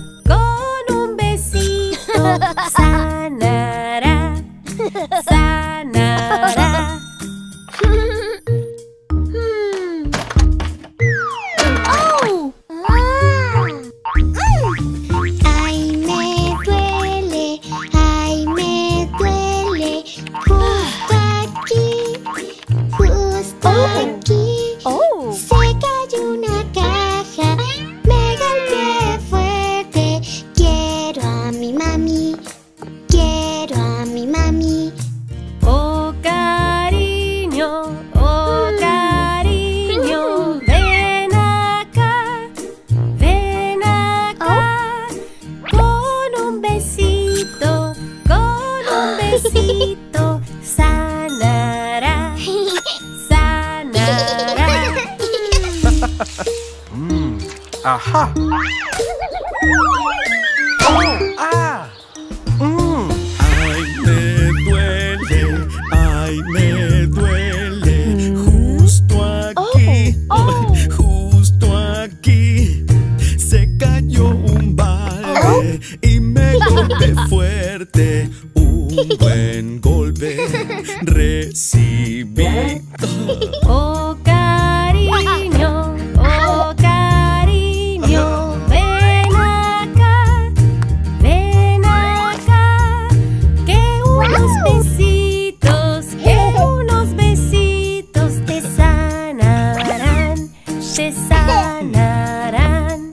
sanará, sanará. Ay, me duele, justo aquí, se cayó una caja, me golpeé fuerte. Quiero a mi mami, quiero a mi mami. Oh cariño, ven acá, con un besito, sanará, sanará. Ajá. Ay, me duele, justo aquí, se cayó un balde y me golpeé fuerte, un buen golpe recibí. Oh cariño, ven acá, que unos besitos te sanarán, te sanarán.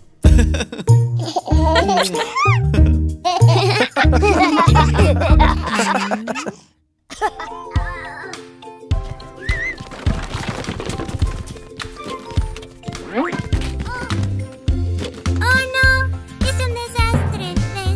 Oh no, es un desastre.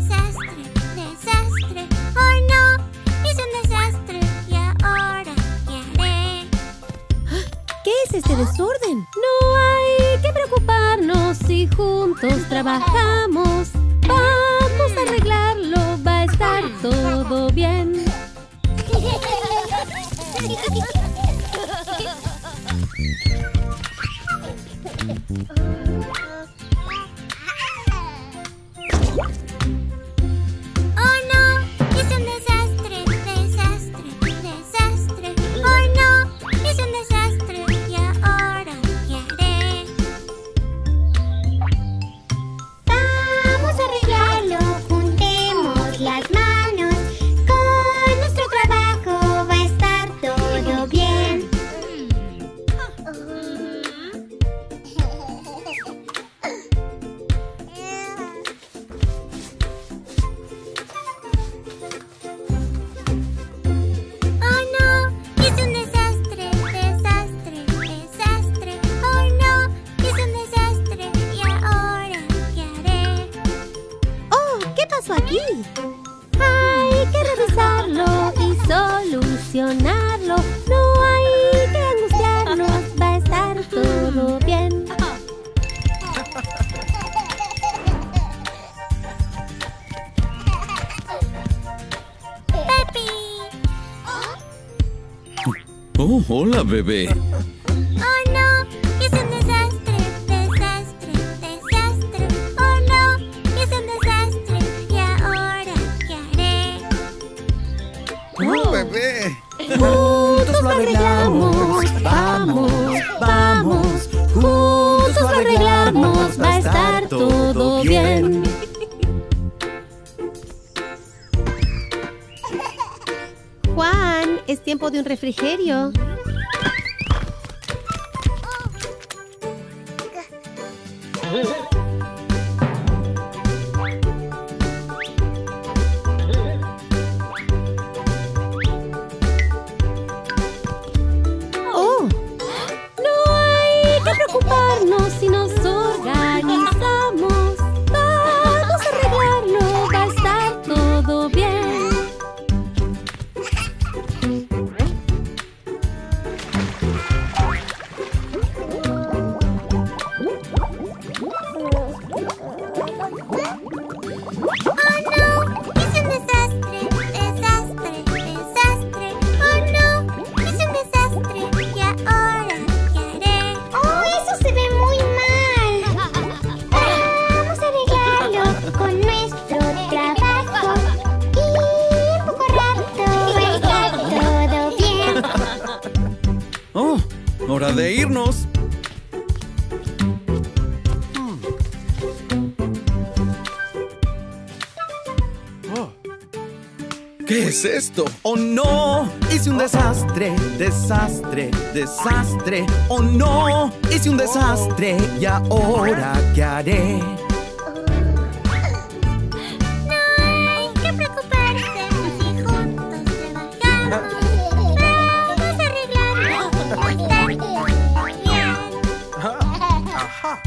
Oh no, es un desastre. ¿Y ahora qué haré? ¿Qué es este desorden? No hay que preocuparnos si juntos trabajamos. Vamos a arreglarlo, va a estar todo bien. Oh no, es un desastre. Oh no, es un desastre. ¿Y ahora qué haré? Vamos a arreglarlo, juntemos las manos. Con nuestro trabajo va a estar todo bien. Oh no, es un desastre. Oh no, es un desastre. ¿Y ahora qué haré? Oh, ¿qué pasó aquí? Hay que revisarlo y solucionarlo. Oh, hola, bebé. ¡Oh, no! ¡Es un desastre! ¡Desastre! ¡Desastre! ¡Oh, no! ¡Es un desastre! ¿Y ahora qué haré? ¡Oh, bebé! Juntos lo arreglamos. Vamos, vamos. Juntos lo arreglamos. Va a estar todo bien. Juan, es tiempo de un refrigerio. Oh, no hay que preocuparnos si nos organizamos. Vamos a arreglarlo, va a estar todo bien. ¡Hora de irnos! ¿Qué es esto? ¡Oh, no! ¡Hice un desastre! ¡Desastre! ¡Desastre! ¡Oh, no! ¡Hice un desastre! ¿Y ahora qué haré? No hay que preocuparse si juntos trabajamos. Vamos a arreglarlo. Va a estar todo bien. ¡Ajá!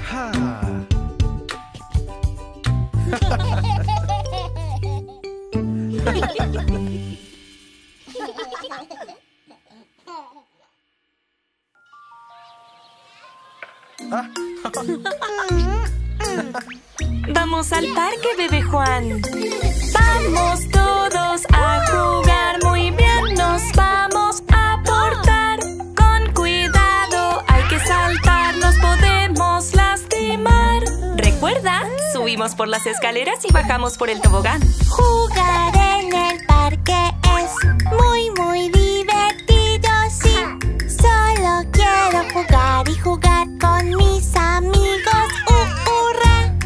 Vamos al parque, bebé Juan. Vamos todos a jugar muy bien. Nos vamos a portar con cuidado. Hay que saltar, nos podemos lastimar. ¿Recuerda? Subimos por las escaleras y bajamos por el tobogán. Jugar en el parque es muy, muy divertido, sí. Solo quiero jugar y jugar con mis amigos. ¡Hurra!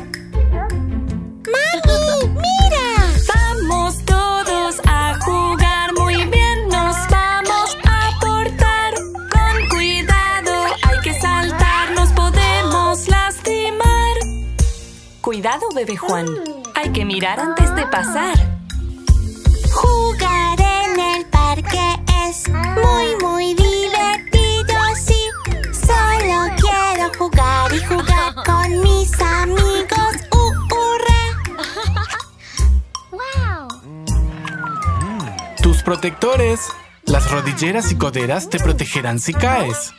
¡Mami, mira! Vamos todos a jugar muy bien. Nos vamos a portar con cuidado. Hay que saltar, nos podemos lastimar. Cuidado, bebé Juan. Hay que mirar antes de pasar. Jugar en el parque es muy, muy divertido, sí. Solo quiero jugar y jugar con mis amigos. ¡Hurra! ¡Wow! Tus protectores, las rodilleras y coderas te protegerán si caes.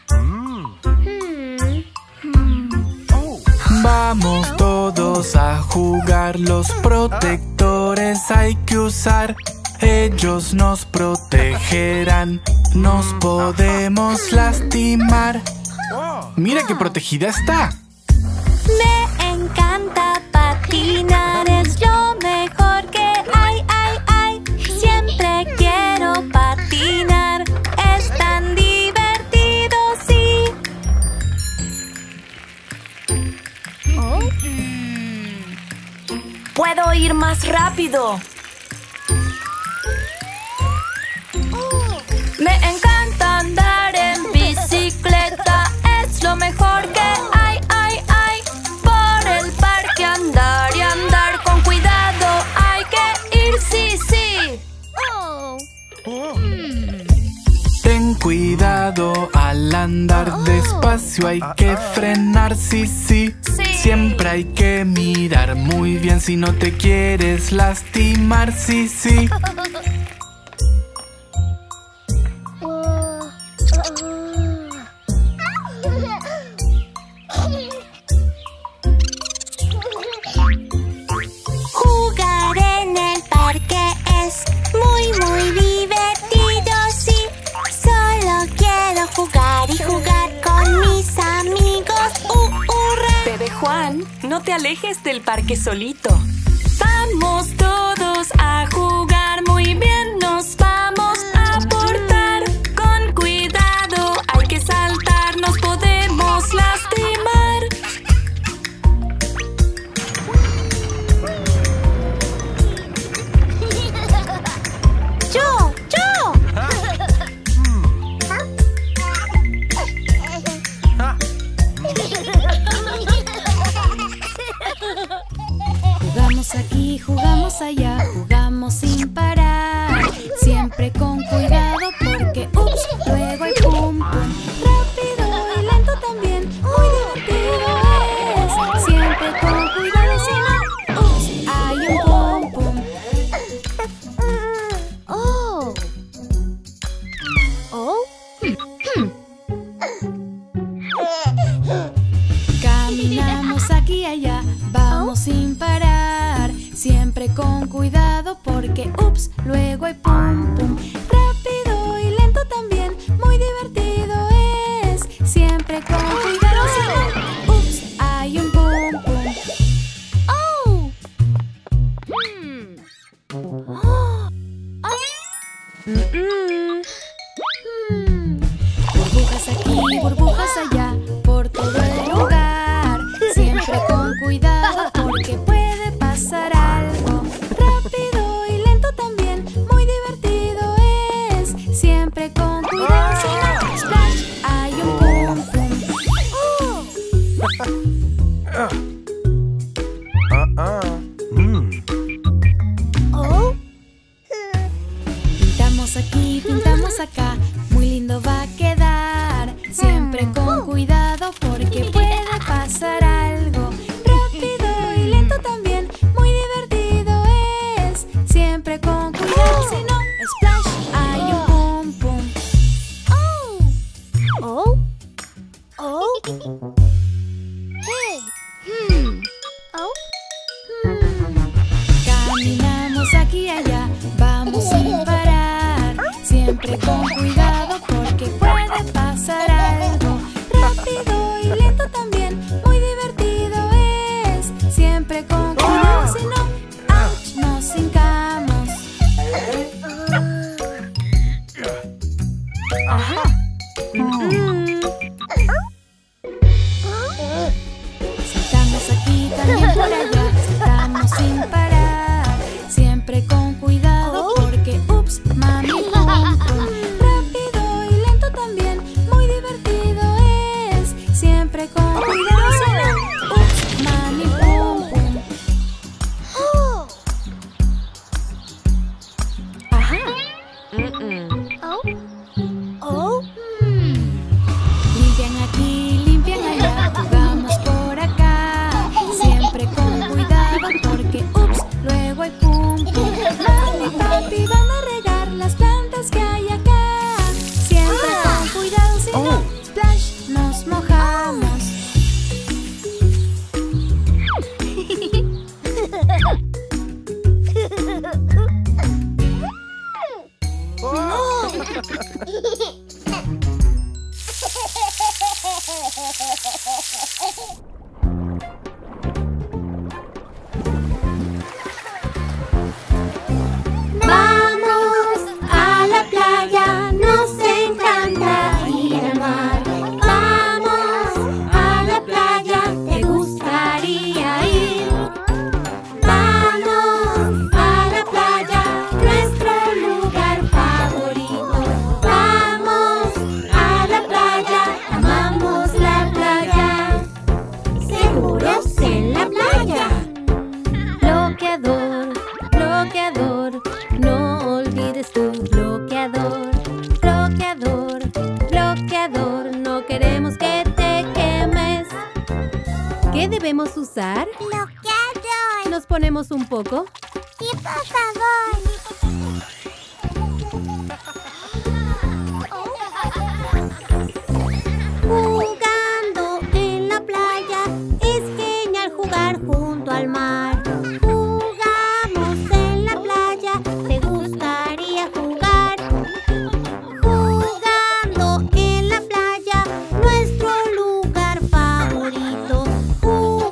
Vamos todos a jugar, los protectores hay que usar. Ellos nos protegerán, nos podemos lastimar. Mira qué protegida está. Me encanta patinar, es lo mejor que hay, siempre quiero patinar, es tan divertido, sí. Puedo ir más rápido. Me encanta andar en bicicleta, es lo mejor que hay, por el parque andar y andar con cuidado, hay que ir, sí. Ten cuidado al andar despacio, hay que frenar, sí. Siempre hay que mirar muy bien si no te quieres lastimar, sí. Jugar en el parque es muy, muy divertido, sí. Solo Juan, no te alejes del parque solito. Vamos todos a jugar, muy bien nos vamos a portar. Con cuidado hay que saltar, nos podemos lastimar. ¡Yo! Jugamos aquí, jugamos allá, jugamos sin parar. Siempre con cuidado porque ups, luego hay pum pum. Rápido y lento también, muy divertido es. Siempre con cuidado, si no, ups, hay un pum pum. Oh. Oh. Caminamos aquí y allá, vamos sin parar. Siempre con cuidado porque ups, luego hay pum pum. Rápido y lento también, muy divertido es. Siempre con cuidado, si no, ups, hay un pum pum. Oh. Burbujas aquí, burbujas allá, por todo el lugar. Siempre con cuidado porque puede pasar algo. Rápido y lento también, muy divertido es. Siempre con cuidado, si no, splash, hay un pum pum. Oh. Pintamos aquí, pintamos acá, muy lindo va a quedar. Siempre con cuidado porque puede pasar algo. Rápido y lento también, muy divertido es. Siempre con cuidado, si no, splash, hay un pum pum. Oh. Oh. Hey. Oh. Caminamos aquí y allá, vamos sin parar. Siempre con cuidado porque puede pasar algo. Rápido y lento también, muy divertido es. Siempre con cuidado, si no, ouch, nos hincamos. Ajá. Saltamos aquí, también por allá, saltamos sin parar. Siempre con cuidado porque ups, mami, pum pum. Rápido y lento también, muy divertido es. Siempre con cuidado, si no, ups, mami, pum pum. Ajá. Oh. Limpian aquí, limpian allá, jugamos por acá. Siempre con cuidado porque ups, luego hay pum pum. Mami y papi van a regar las plantas que hay acá. Siempre con cuidado, si no, splash, nos mojamos. Vamos a la playa, nos encanta ir al mar. Vamos a la playa, ¿te gustaría ir? Vamos a la playa, nuestro lugar favorito. Vamos a la playa, amamos la playa. ¿Seguros en la playa? Bloqueador, bloqueador, no olvides tu bloqueador. Bloqueador, bloqueador, no queremos que te quemes. ¿Qué debemos usar? Bloqueador. ¿Nos ponemos un poco? Sí, por favor. Jugando en la playa, es genial jugar junto al mar. Jugamos en la playa, ¿te gustaría jugar? Jugando en la playa, nuestro lugar favorito. Jugamos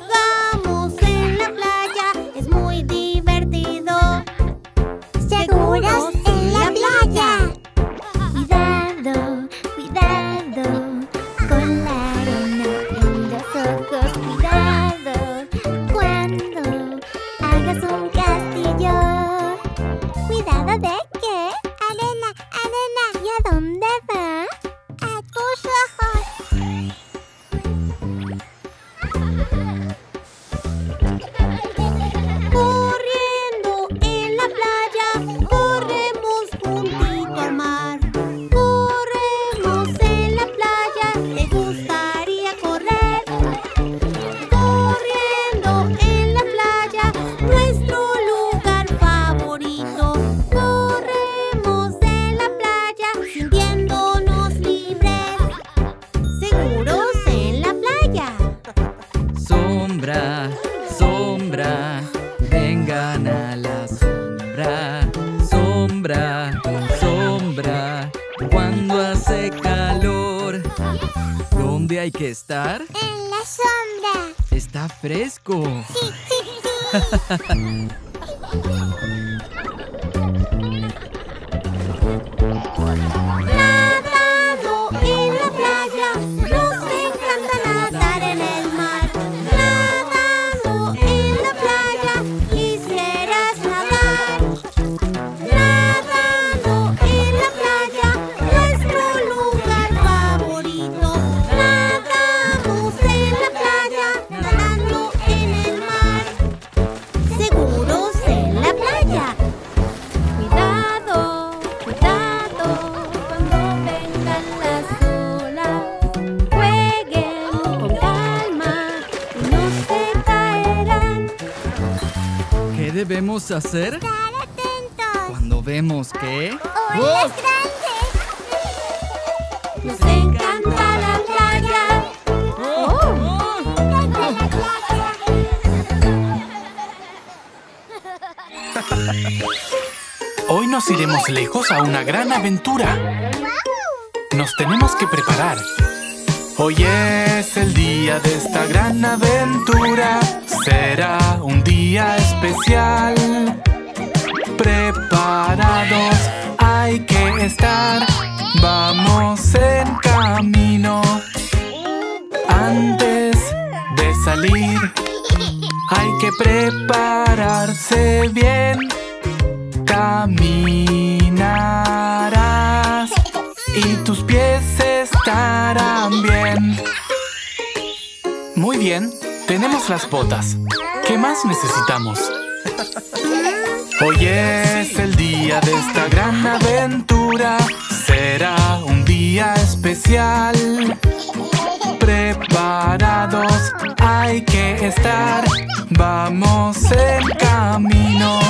sombra, sombra, vengan a la sombra. Sombra, sombra, cuando hace calor. ¿Dónde hay que estar? En la sombra. Está fresco. Sí, sí, sí. Nadando en la playa, nos encanta nadar en el mar. Nadando en la playa, quisieras nadar. Nadando en la playa, nuestro lugar favorito. Nadamos en la playa, nadando en el mar. Seguros en la playa. Cuidado, cuidado, cuando vengan las olas. Jueguen con calma y no se caerán. ¿Qué debemos hacer? Estar atentos. Cuando vemos que... ¡Olas grandes! Nos encanta la playa. Nos encanta la playa. Hoy nos iremos lejos a una gran aventura. Nos tenemos que preparar. Hoy es el día de esta gran aventura. Será un día especial. Preparados hay que estar. Vamos en camino. Antes de salir hay que prepararse bien. Caminarás y tus pies estarán bien. Muy bien, tenemos las botas. ¿Qué más necesitamos? Hoy es el día de esta gran aventura. Será un día especial. Preparados hay que estar. Vamos en camino.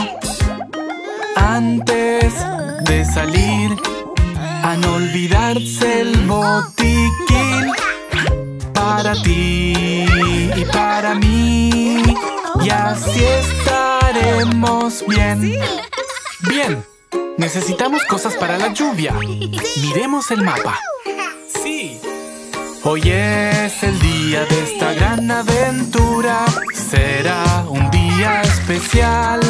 Antes de salir, a no olvidarse el botiquín. Para ti y para mí, y así estaremos bien. Bien, necesitamos cosas para la lluvia. Miremos el mapa. Sí. Hoy es el día de esta gran aventura. Será un día especial.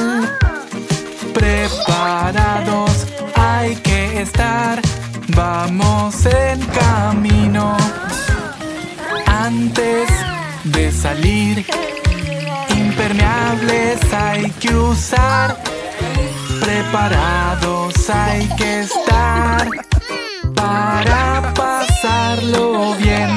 Preparados hay que estar. Vamos en camino. Antes de salir, impermeables hay que usar. Preparados hay que estar para pasarlo bien.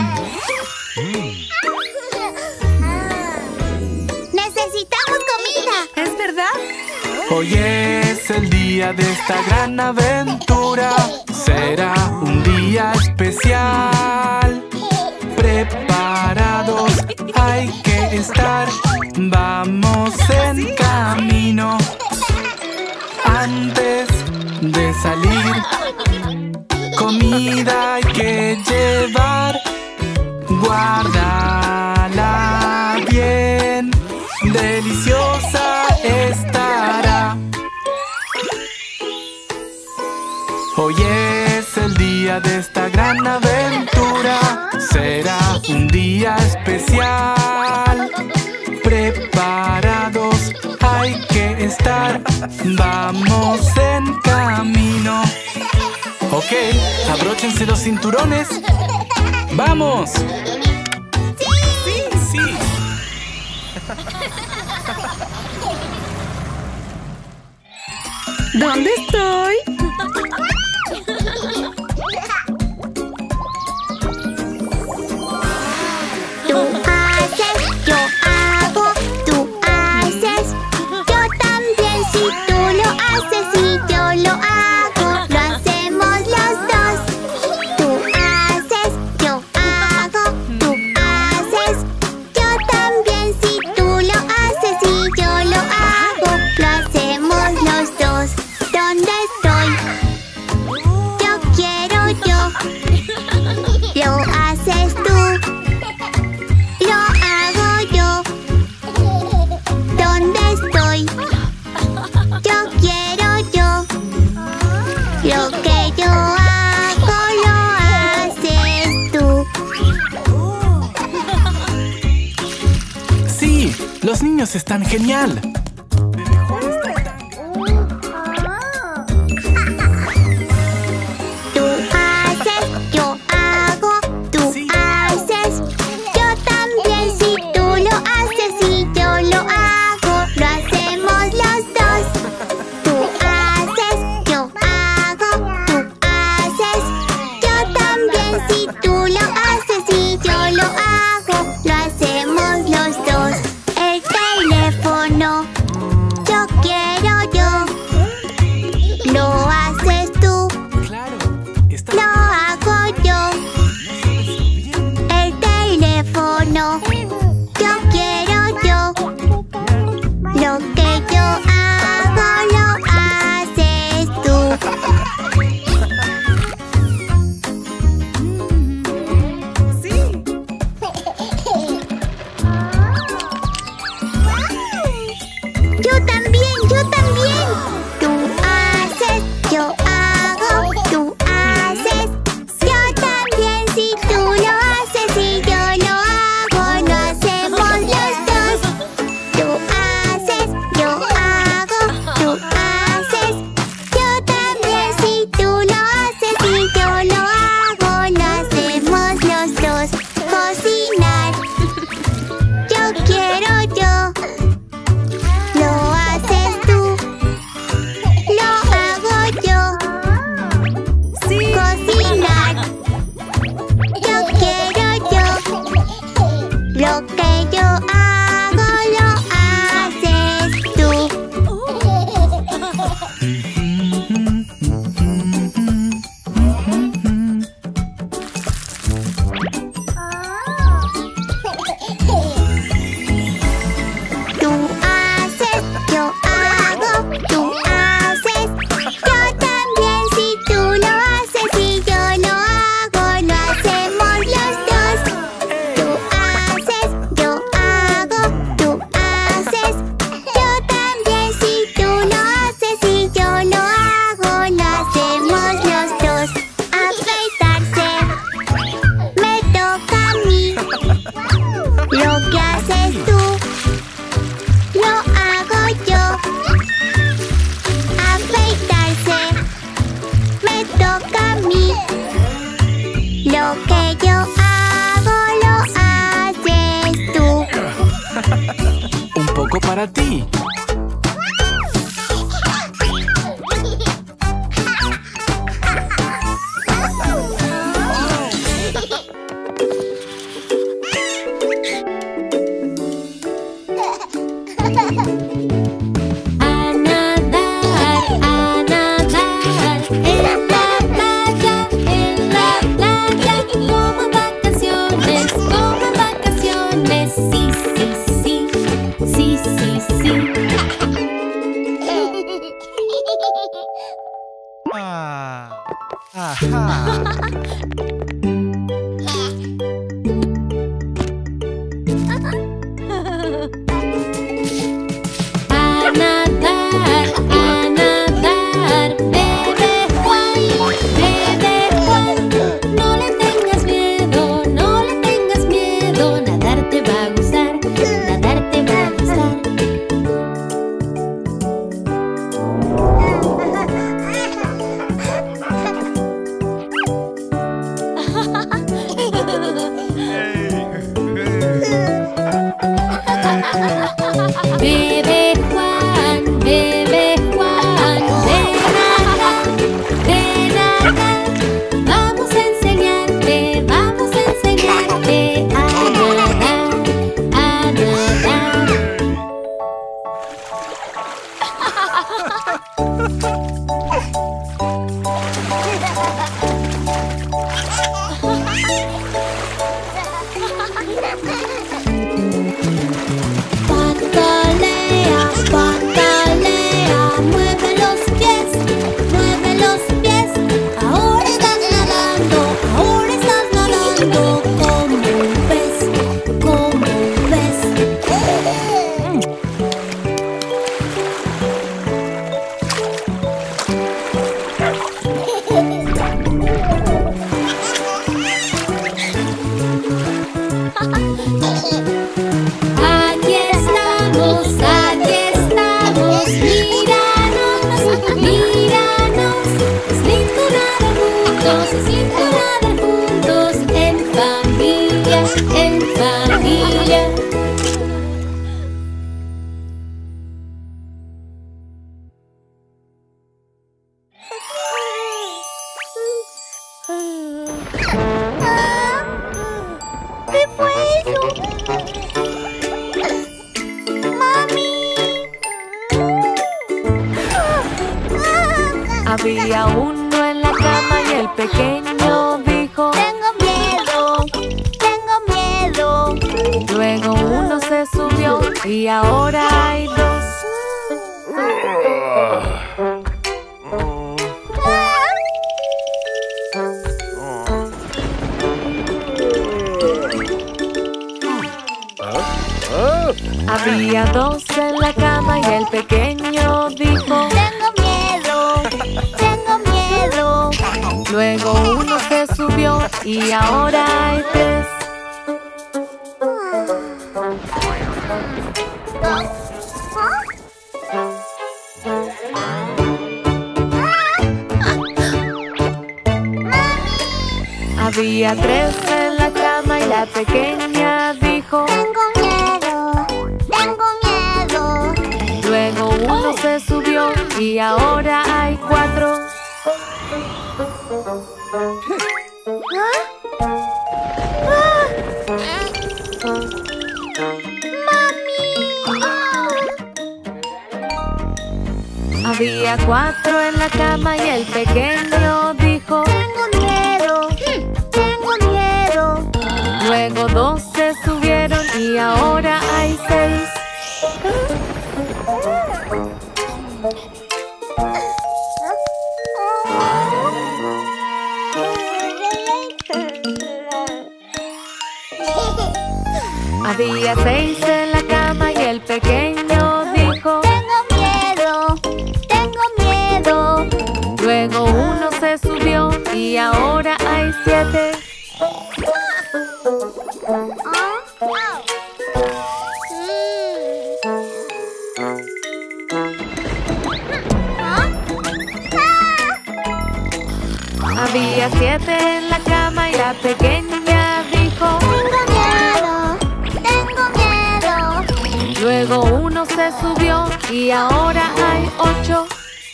¡Necesitamos comida! ¿Es verdad? Hoy es el día de esta gran aventura. Será un día especial. Preparados hay que estar. Vamos en camino. Antes de salir, comida hay que llevar. Guárdala bien, deliciosa estará. Hoy es el día de esta gran aventura. Será un día especial. Preparados hay que estar. Vamos en camino. Ok, abróchense los cinturones. ¡Vamos! Sí. Sí. ¿Dónde estoy? Tú haces, yo hago, tú haces. Yo también, si tú lo haces y yo lo hago, lo hacemos los dos. Tú haces, yo hago, tú haces. Yo también, si tú lo haces y yo lo hago, lo hacemos los dos. ¿Dónde estoy? Los niños están genial. Tú haces, yo hago, tú haces. Yo también, si tú lo haces y yo lo hago, lo hacemos los dos. Tú haces, yo hago, tú haces. Yo también, si tú lo haces y yo lo hago, lo hacemos los dos. El teléfono, yo quiero yo. Lo haces tú, lo hago yo. El teléfono, yo quiero yo. Lo que yo hago, lo haces tú. Yo también, yo también. Tú haces, yo hago, tú haces. Yo también, si tú lo haces y yo lo hago, lo hacemos los dos. Tú haces, yo hago, tú haces. Yo también, si tú lo haces y yo lo hago, lo hacemos los dos. Cocinar, yo quiero yo. Lo haces tú, lo hago yo. Cocinar, yo quiero yo. Lo que yo hago, lo haces tú. Tú haces, yo hago, tú haces. Yo también, si tú lo haces y yo lo hago, lo hacemos los dos. Tú haces, yo hago, tú haces. Yo también, si tú lo haces y yo lo hago, lo hacemos los dos. Afeitarse, me toca a mí. Lo que haces tú, lo hago yo. Afeitarse, me toca a mí. Lo que yo hago, lo haces tú. Un poco para ti. A nadar, en la playa, como en vacaciones, sí, sí, sí, sí, sí, sí. A nadar, bebe Juan, no le tengas miedo, no le tengas miedo, nadar te va a gustar, nadar te va a gustar. Bebe Juan, ven acá, vamos a enseñarte a nadar, a nadar. Patalea, patalea. Había uno en la cama y el pequeño dijo: tengo miedo, tengo miedo. Luego uno se subió y ahora hay dos. Había dos en la cama y el pequeño dijo: tengo miedo, tengo miedo. Luego uno se subió y ahora hay tres. Había tres en la cama y la pequeña dijo: tengo miedo, tengo miedo. Luego uno se subió y ahora hay cuatro. Había cuatro en la cama y el pequeño dijo: tengo miedo, tengo miedo. Luego dos se subieron y ahora hay seis. Había seis en la cama y el pequeño dijo: tengo miedo, tengo miedo. Luego uno se subió y ahora hay siete. Había siete en la cama y la pequeña dijo: tengo miedo, tengo miedo. Luego uno se subió y ahora hay ocho.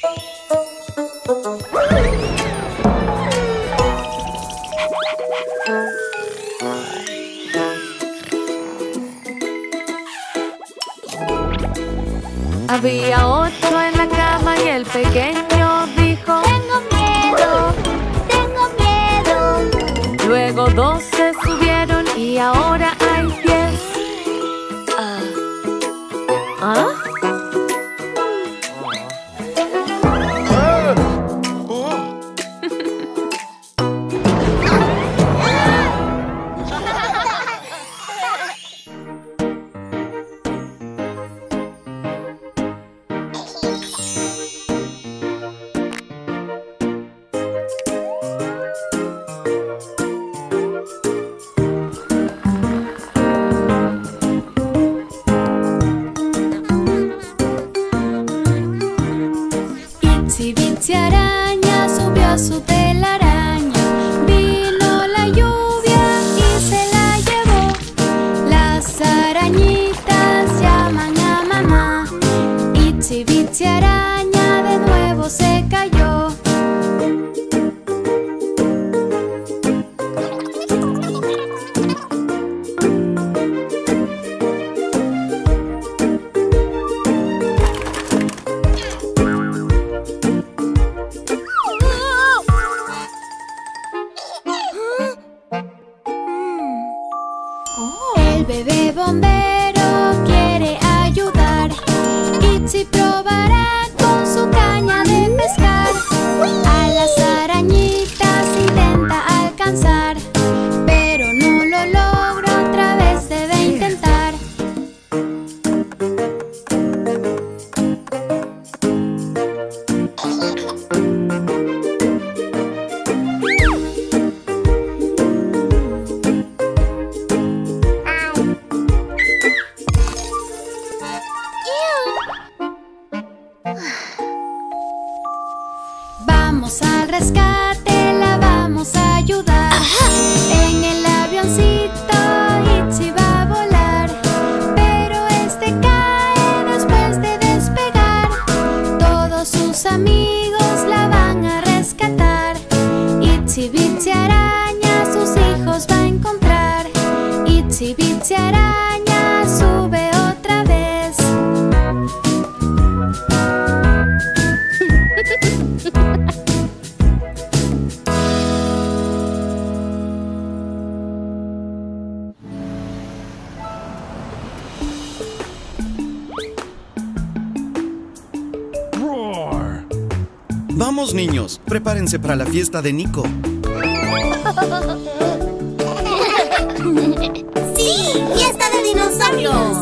Había ocho en la cama y el pequeño dijo: tengo miedo, tengo miedo. Luego dos se subieron y ahora hay 10. ¿Ah? Itsy Bitsy araña subió a su telaraña. Vino la lluvia y se la llevó. Las arañitas llaman a mamá. Itsy Bitsy araña de nuevo se cayó. El bebé bombero quiere ayudar. Itsy probará con su caña de pescar. A las arañitas intenta alcanzar, pero no lo logra, otra vez debe intentar. Vamos al rescate, la vamos a ayudar. En el avioncito Itsy va a volar, pero este cae después de despegar. Todos sus amigos la van a rescatar. Itsy Bitsy araña sus hijos va a encontrar. Itsy Bitsy araña sube otra vez. Vamos, niños, prepárense para la fiesta de Nico. ¡Sí! ¡Fiesta de dinosaurios!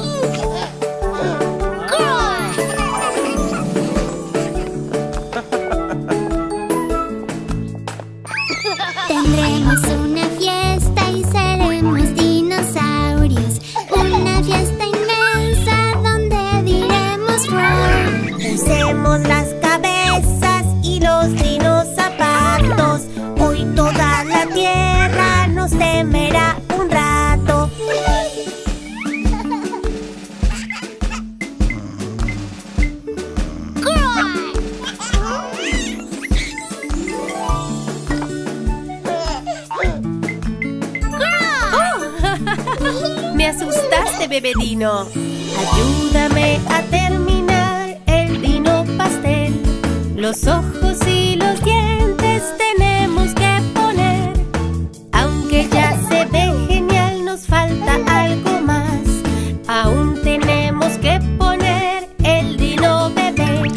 Tendremos una fiesta y seremos dinosaurios. Una fiesta inmensa donde diremos roar. Usemos las cabezas y los trinos zapatos. Hoy toda la tierra nos temerá un rato. Me asustaste, bebé Dino. Ayúdame a terminar el dino pastel. Los ojos y los dientes tenemos que poner. Aunque ya se ve genial, nos falta algo más. Aún tenemos que poner el dino bebé.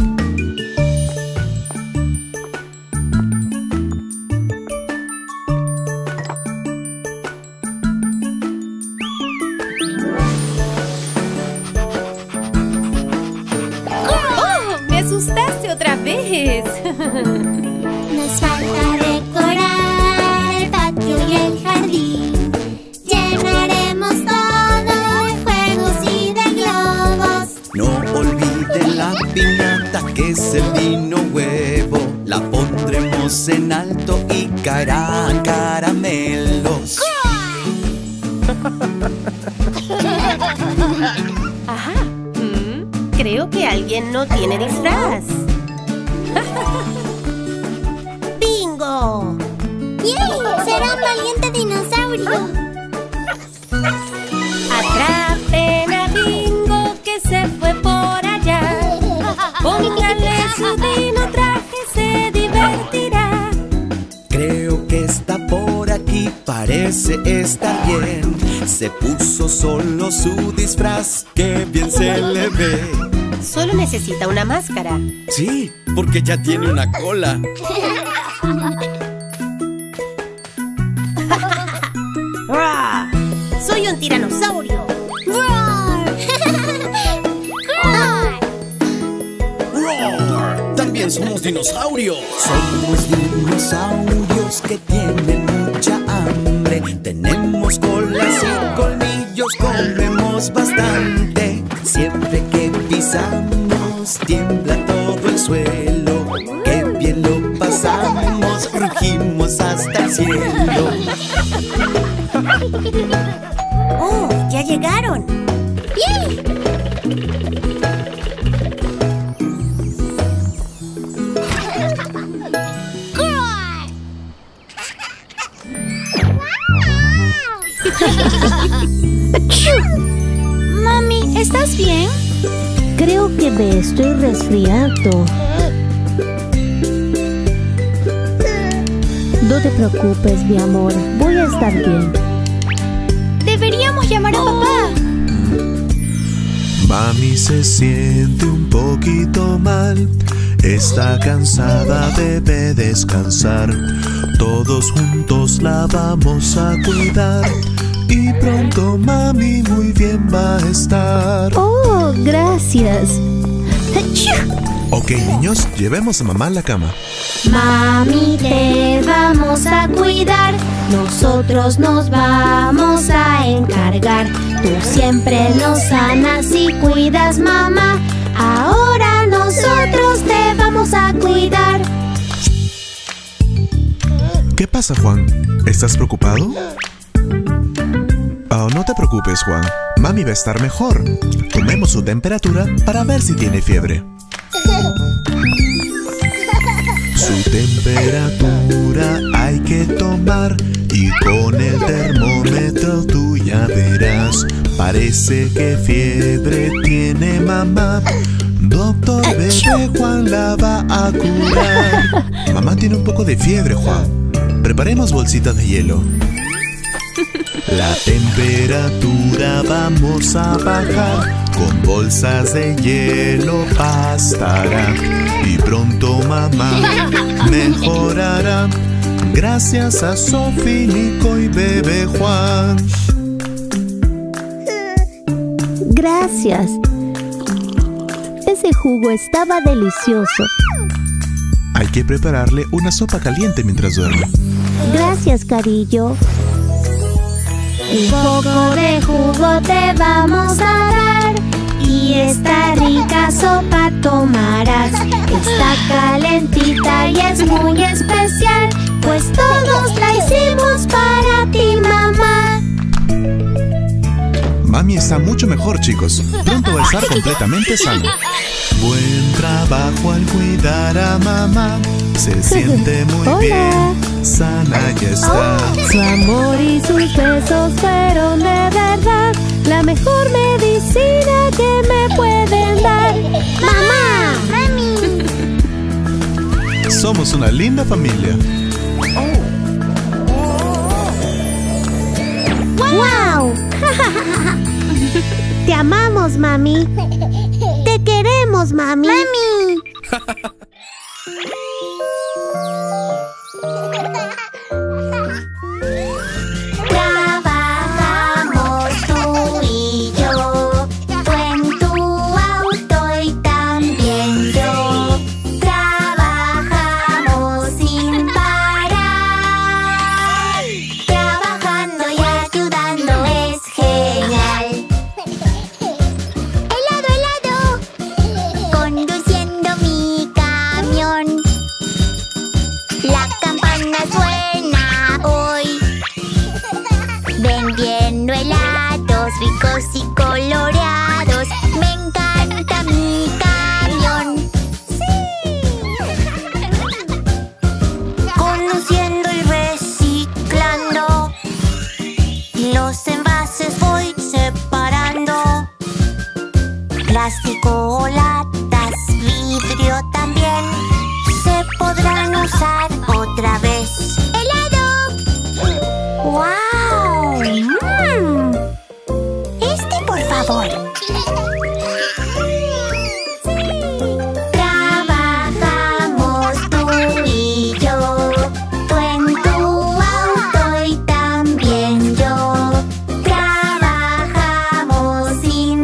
¡Oh! ¡Me asustaste otra vez! Nos falta decorar el patio y el jardín. Llenaremos todo de juegos y de globos. No olviden la piñata que es el dino huevo. La pondremos en alto y caerán caramelos. Ajá. Creo que alguien no tiene disfraz. ¡Bingo! ¡Yay! ¡Será un valiente dinosaurio! Atrapen a Bingo que se fue por allá. Póngale su dino traje, se divertirá. Creo que está por aquí, parece estar bien. Se puso solo su disfraz, qué bien se le ve. Solo necesita una máscara. Sí, porque ya tiene una cola. ¡Roar! ¡Soy un tiranosaurio! ¡Roar! ¡Roar! También somos dinosaurios. Somos dinosaurios que tienen mucha hambre. Tenemos colas y colmillos, comemos bastante. Siempre que pisamos, tiembla todo el suelo. Qué bien lo pasamos, rugimos hasta el cielo. ¡Oh! ¡Ya llegaron! ¡Yay! Mami, ¿estás bien? Creo que me estoy resfriando. No te preocupes, mi amor. Voy a estar bien. Deberíamos llamar a papá. Mami se siente un poquito mal. Está cansada, debe descansar. Todos juntos la vamos a cuidar. Y pronto mami muy bien va a estar. Oh, gracias. Ok, niños, llevemos a mamá a la cama. Mami, te vamos a cuidar. Nosotros nos vamos a encargar. Tú siempre nos sanas y cuidas, mamá. Ahora nosotros te vamos a cuidar. ¿Qué pasa, Juan? ¿Estás preocupado? Oh, no te preocupes, Juan. Mami va a estar mejor. Tomemos su temperatura para ver si tiene fiebre. Su temperatura hay que tomar y con el termómetro tú ya verás. Parece que fiebre tiene mamá. Doctor bebé Juan la va a curar. Mamá tiene un poco de fiebre, Juan. Preparemos bolsitas de hielo. La temperatura vamos a bajar, con bolsas de hielo bastará. Y pronto mamá mejorará, gracias a Sofi, Nico y bebé Juan. Gracias. Ese jugo estaba delicioso. Hay que prepararle una sopa caliente mientras duerme. Gracias, Carillo. Un poco de jugo te vamos a dar y esta rica sopa tomarás. Está calentita y es muy especial, pues todos la hicimos para ti, mamá. Mami está mucho mejor, chicos. Pronto va a estar completamente sano. Buen trabajo al cuidar a mamá. Se siente muy bien, sana ya está. Su amor y sus besos fueron de verdad la mejor medicina que me pueden dar. ¡Mamá! ¡Mami! Somos una linda familia. ¡Wow! Te amamos, mami. Te queremos, mami. ¡Mami! Trabajamos tú y yo, tú en tu auto y también yo. Trabajamos sin parar. Trabajando y ayudando es genial. ¡Helado, helado! Conduciendo mi camión. La campana suena hoy. Vendiendo helados ricos y coloreados. Me encanta mi camión. Conduciendo y reciclando. Los envases voy separando. Plástico o latas, vidrio también, se podrán usar otra vez. ¡Helado! ¡Wow! Este, por favor. Trabajamos tú y yo, tú en tu auto y también yo. Trabajamos sin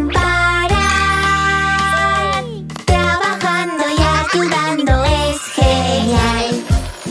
parar. Trabajando y ayudando es genial.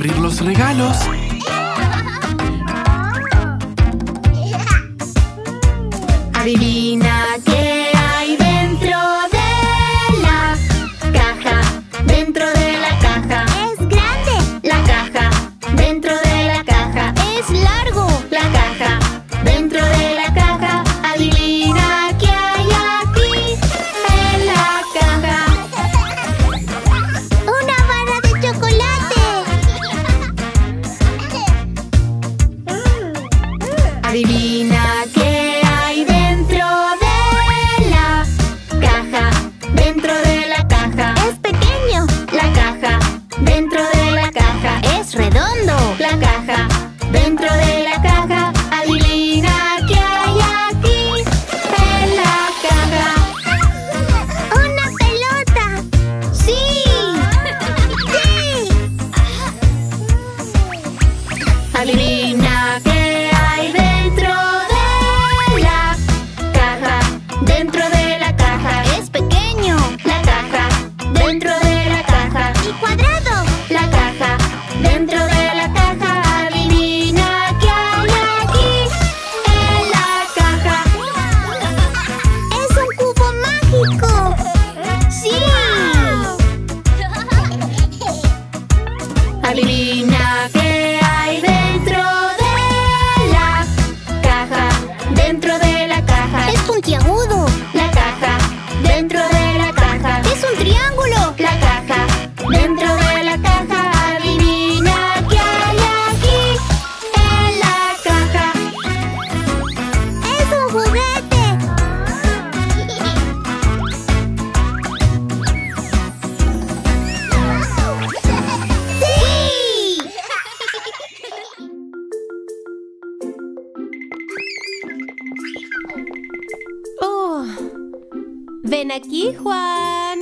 abrir los regalos. Adivina qué hay dentro de la caja. Dentro de la caja. ¡Es grande! La caja. Dentro de la caja. ¡Es largo! La caja. Dentro de la caja. Adivina qué hay aquí en la caja. ¡Una barra de chocolate! Adivina qué hay dentro de la caja. Dentro de la caja. ¡Es pequeño! La caja. Dentro de la caja. ¡Es redondo! La caja. Dentro de la caja. Adivina qué hay aquí en la caja. ¡Una pelota! ¡Sí! ¡Sí! Adivina qué hay dentro de la caja. Dentro de la caja. ¡Es pequeño! La caja. Dentro de la caja. ¡Y cuadrado! La caja. Dentro de la caja. Adivina qué hay aquí en la caja. ¡Es un cubo mágico! ¡Sí! Adivina qué hay dentro de la caja. Dentro de la caja. ¡Es puntiagudo! La caja. Dentro de la caja. ¡Es un triángulo! La caja. Dentro de la caja. Adivina qué hay aquí en la caja. ¡Es un juguete! ¡Sí! Oh, ven aquí, Juan.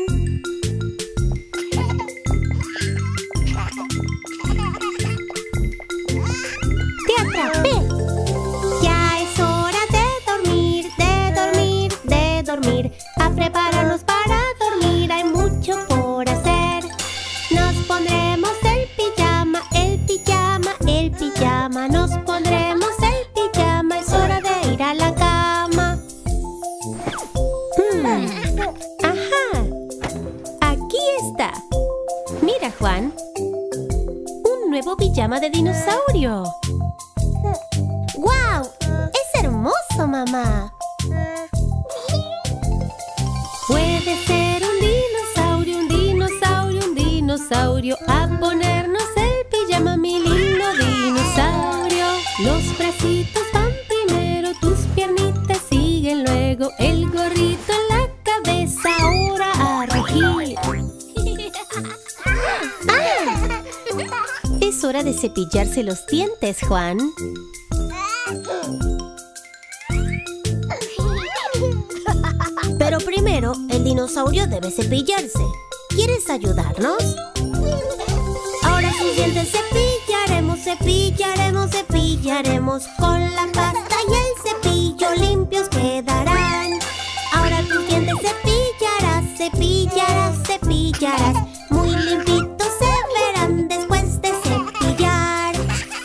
¡Te atrapé! Ya es hora de dormir, de dormir, de dormir. A prepararnos para dormir, hay mucho por hacer. Nos pondremos el pijama, el pijama, el pijama. Nos pondremos el pijama, es hora de ir a la cama. Ajá. Aquí está. Mira, Juan. Un nuevo pijama de dinosaurio. ¡Guau! ¡Es hermoso, mamá! Puede ser un dinosaurio, un dinosaurio, un dinosaurio. A ponernos el pijama, mi lindo dinosaurio. Los bracitos van primero, tus piernitas siguen luego. El gorrito en la cabeza, ahora a rugir. Es hora de cepillarse los dientes, Juan. Pero primero, el dinosaurio debe cepillarse. ¿Quieres ayudarnos? Ahora sus dientes cepillaremos, cepillaremos, cepillaremos. Con la pasta y el cepillo limpios quedarán. Ahora tus dientes cepillarás, cepillarás, cepillarás. Muy limpitos se verán después de cepillar.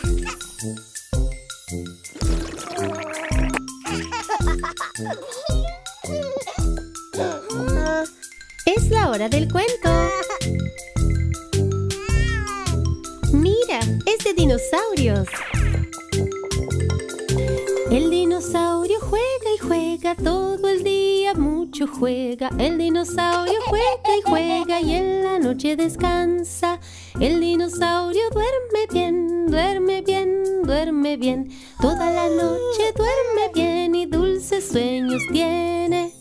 Es la hora del cuento. Mira, es de dinosaurios. El dinosaurio juega y juega todo el día, mucho juega. El dinosaurio juega y juega y en la noche descansa. El dinosaurio duerme bien, duerme bien, duerme bien. Toda la noche duerme bien y dulces sueños tiene.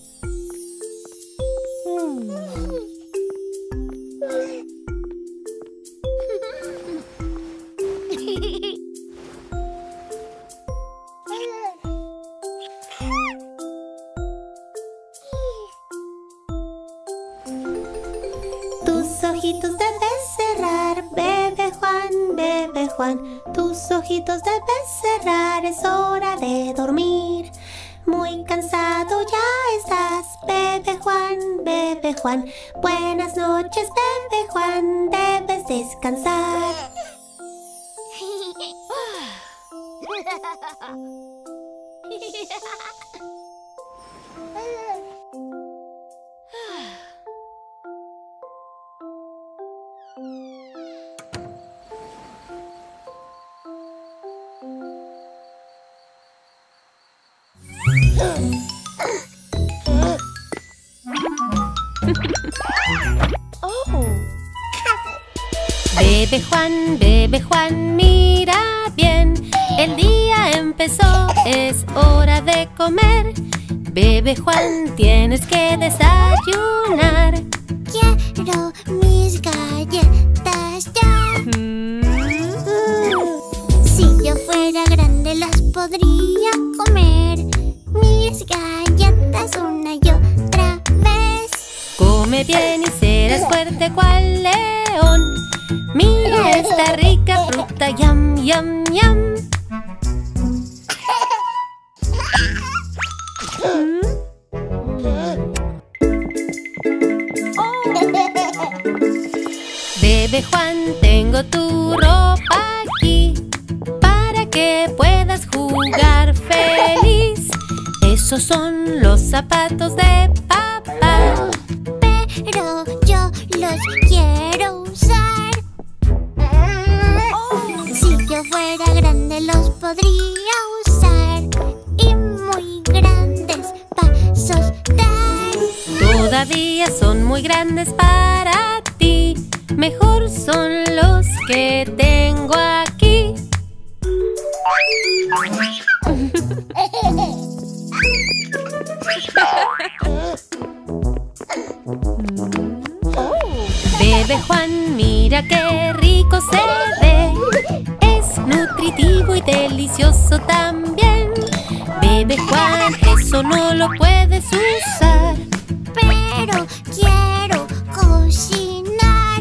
Tus ojitos debes cerrar, bebe Juan, bebe Juan. Tus ojitos debes cerrar, es hora de dormir. Muy cansado ya estás, bebe Juan, bebe Juan. Buenas noches, bebe Juan, debes descansar. Bebe Juan, mira bien. El día empezó, es hora de comer. Bebe Juan, tienes que desayunar. Quiero mis galletas ya. Si yo fuera grande las podría comer. Mis galletas una y otra vez. Come bien y serás fuerte cual león. Mira esta rica fruta, yum, yum, yum. Bebe Juan, tengo tu ropa aquí para que puedas jugar feliz. Esos son los zapatos de papá, pero yo los quiero usar. Si yo fuera grande los podría usar y muy grandes pasos dar. Todavía son muy grandes para ti. Mejor son los que tengo aquí. Bebe Juan, mira qué rico se ve. Es nutritivo y delicioso también. Bebe Juan, eso no lo puedes usar. Pero quiero cocinar.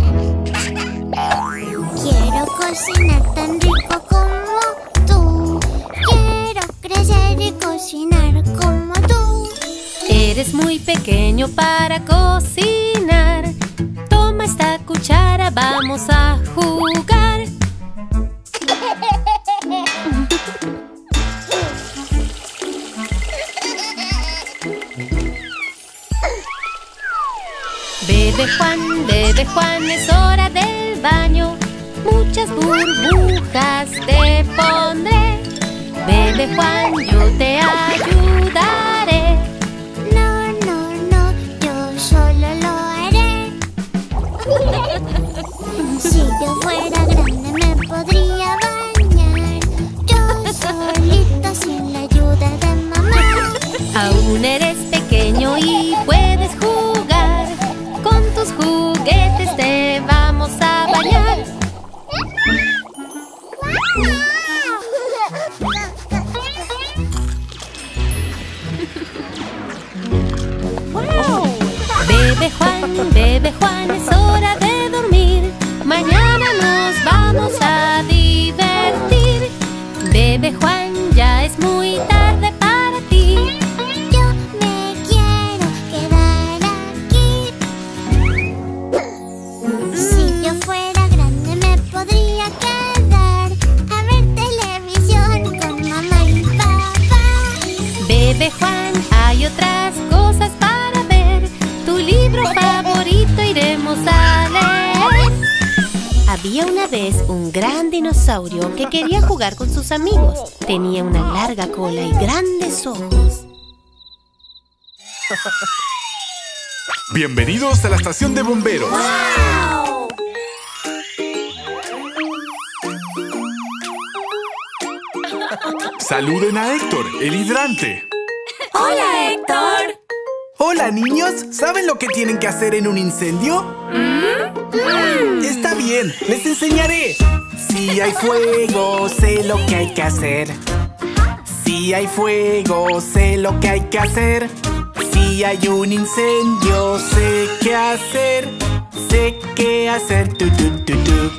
Quiero cocinar tan rico como tú. Quiero crecer y cocinar como tú. Eres muy pequeño para cocinar. Toma esta cuchara, vamos a jugar. Bebe Juan, es hora del baño. Muchas burbujas te pondré. Bebe Juan, yo te ayudaré. No, no, no, yo solo lo haré. Si yo fuera grande me podría bañar. Yo solito sin la ayuda de mamá. Aún eres pequeño y puedes jugar. Con tus juguetes te vamos a bañar. Bebe Juan, es hora de dormir. Mañana nos vamos a divertir. Bebe Juan, ya es muy tarde para ti. Yo me quiero quedar aquí. Si yo fuera grande me podría quedar a ver televisión con mamá y papá. Bebe Juan, hay otras cosas para ver. Tu libro favorito iremos a leer. Había una vez un gran dinosaurio que quería jugar con sus amigos. Tenía una larga cola y grandes ojos. Bienvenidos a la estación de bomberos. ¡Wow! Saluden a Héctor, el hidrante. ¡Hola, Héctor! Hola, niños. ¿Saben lo que tienen que hacer en un incendio? Está bien, les enseñaré. Si hay fuego, sé lo que hay que hacer. Si hay fuego, sé lo que hay que hacer. Si hay un incendio, sé qué hacer. Sé qué hacer, tu, tu, tu, tu.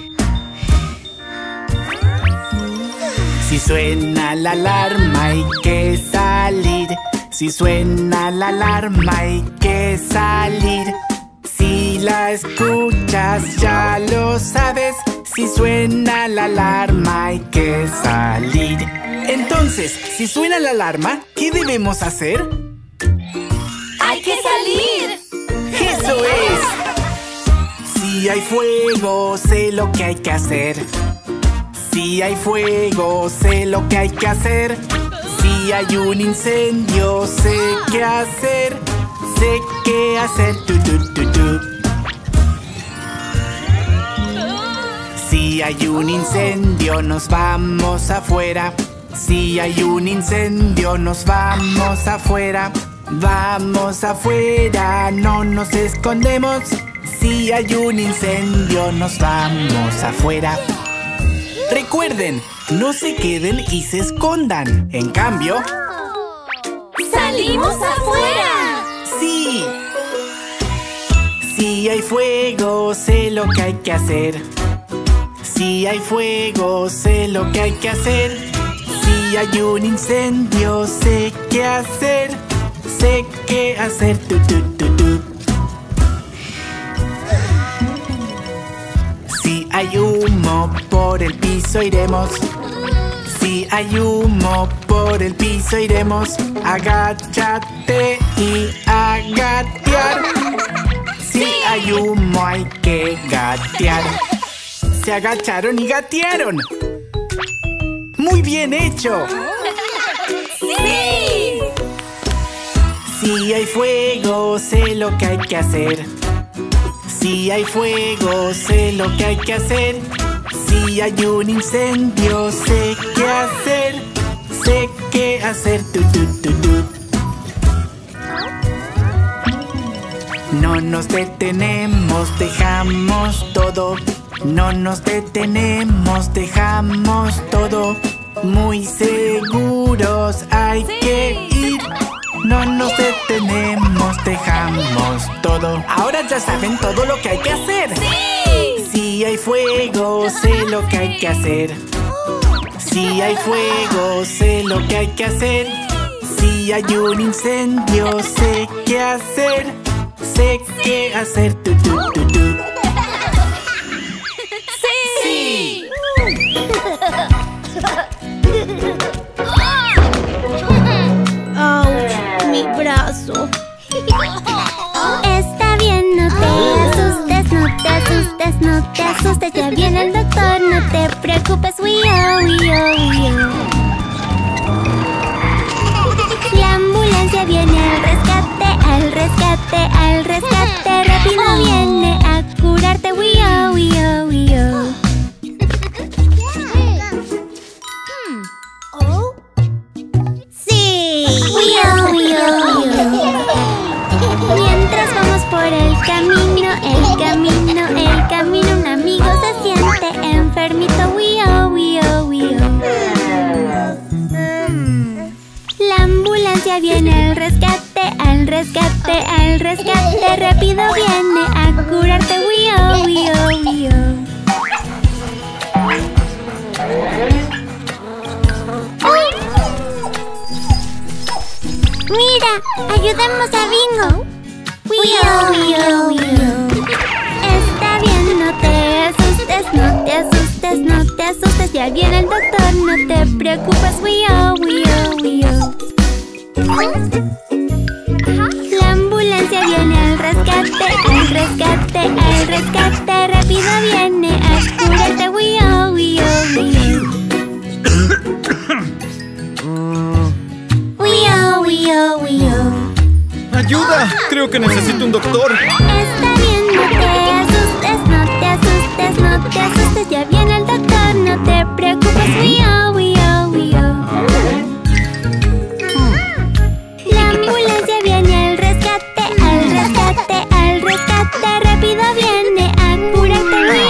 Si suena la alarma hay que salir. Si suena la alarma hay que salir. Si la escuchas ya lo sabes. Si suena la alarma hay que salir. Entonces, si suena la alarma, ¿qué debemos hacer? ¡Hay que salir! ¡Eso es! Si hay fuego, sé lo que hay que hacer. Si hay fuego, sé lo que hay que hacer. Si hay un incendio, sé qué hacer. Sé qué hacer, Si hay un incendio, nos vamos afuera. Si hay un incendio, nos vamos afuera. Vamos afuera, no nos escondemos. Si hay un incendio, nos vamos afuera. Recuerden, no se queden y se escondan. En cambio, ¡salimos afuera! ¡Sí! Si hay fuego, sé lo que hay que hacer. Si hay fuego, sé lo que hay que hacer. Si hay un incendio, sé qué hacer. Sé qué hacer, Si hay humo por el piso iremos. Si hay humo por el piso iremos. Agáchate y a gatear. Si hay humo hay que gatear. Se agacharon y gatearon. ¡Muy bien hecho! ¡Sí! Si hay fuego, sé lo que hay que hacer. Si hay fuego, sé lo que hay que hacer. Si hay un incendio, sé qué hacer. Sé qué hacer, No nos detenemos, dejamos todo. No nos detenemos, dejamos todo. Muy seguros hay que ir. No nos detenemos, dejamos todo. Ahora ya saben todo lo que hay que hacer. ¡Sí! Si hay fuego, sé lo que hay que hacer. Si hay fuego, sé lo que hay que hacer. Si hay un incendio, sé qué hacer. Sé qué hacer, ¡Sí! ¡Auch! Mi brazo. Está bien, no te asustes, no te asustes, no te asustes. Ya viene el doctor, no te preocupes. La ambulancia viene al rescate, al rescate, al rescate. Rápido viene a curarte. Sí. Mientras vamos por el camino, un amigo se siente enfermito. La ambulancia viene al rescate, al rescate, al rescate. Rápido viene a curarte. Mira, ayudemos a Bingo. Está bien, no te asustes, no te asustes, no te asustes. Ya viene el doctor, no te preocupes. La ambulancia viene al rescate, al rescate, al rescate. Rápido viene a curarte. ¡Ayuda! Creo que necesito un doctor. Está bien, no te asustes, no te asustes, no te asustes. Ya viene el doctor, no te preocupes. La ambulancia viene al rescate, al rescate, al rescate. Rápido viene a curarte.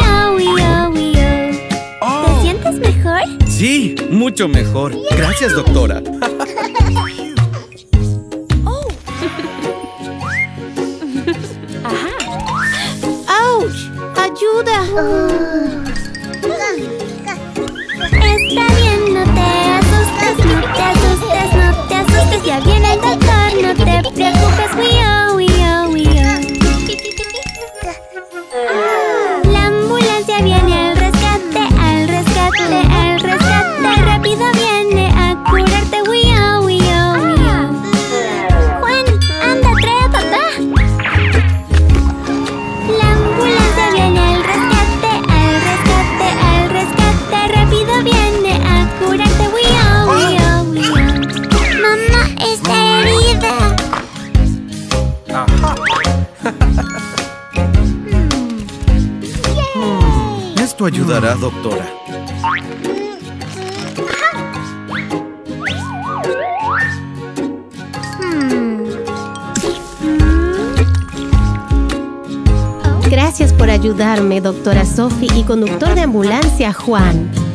¿Te sientes mejor? Sí, mucho mejor. Gracias, doctora. ¡Ayuda! Está bien, no te asustes, no te asustes, no te asustes. Ya viene el doctor, no te preocupes. La ambulancia viene al rescate, ayudará, doctora. Gracias por ayudarme, doctora Sophie y conductor de ambulancia, Juan.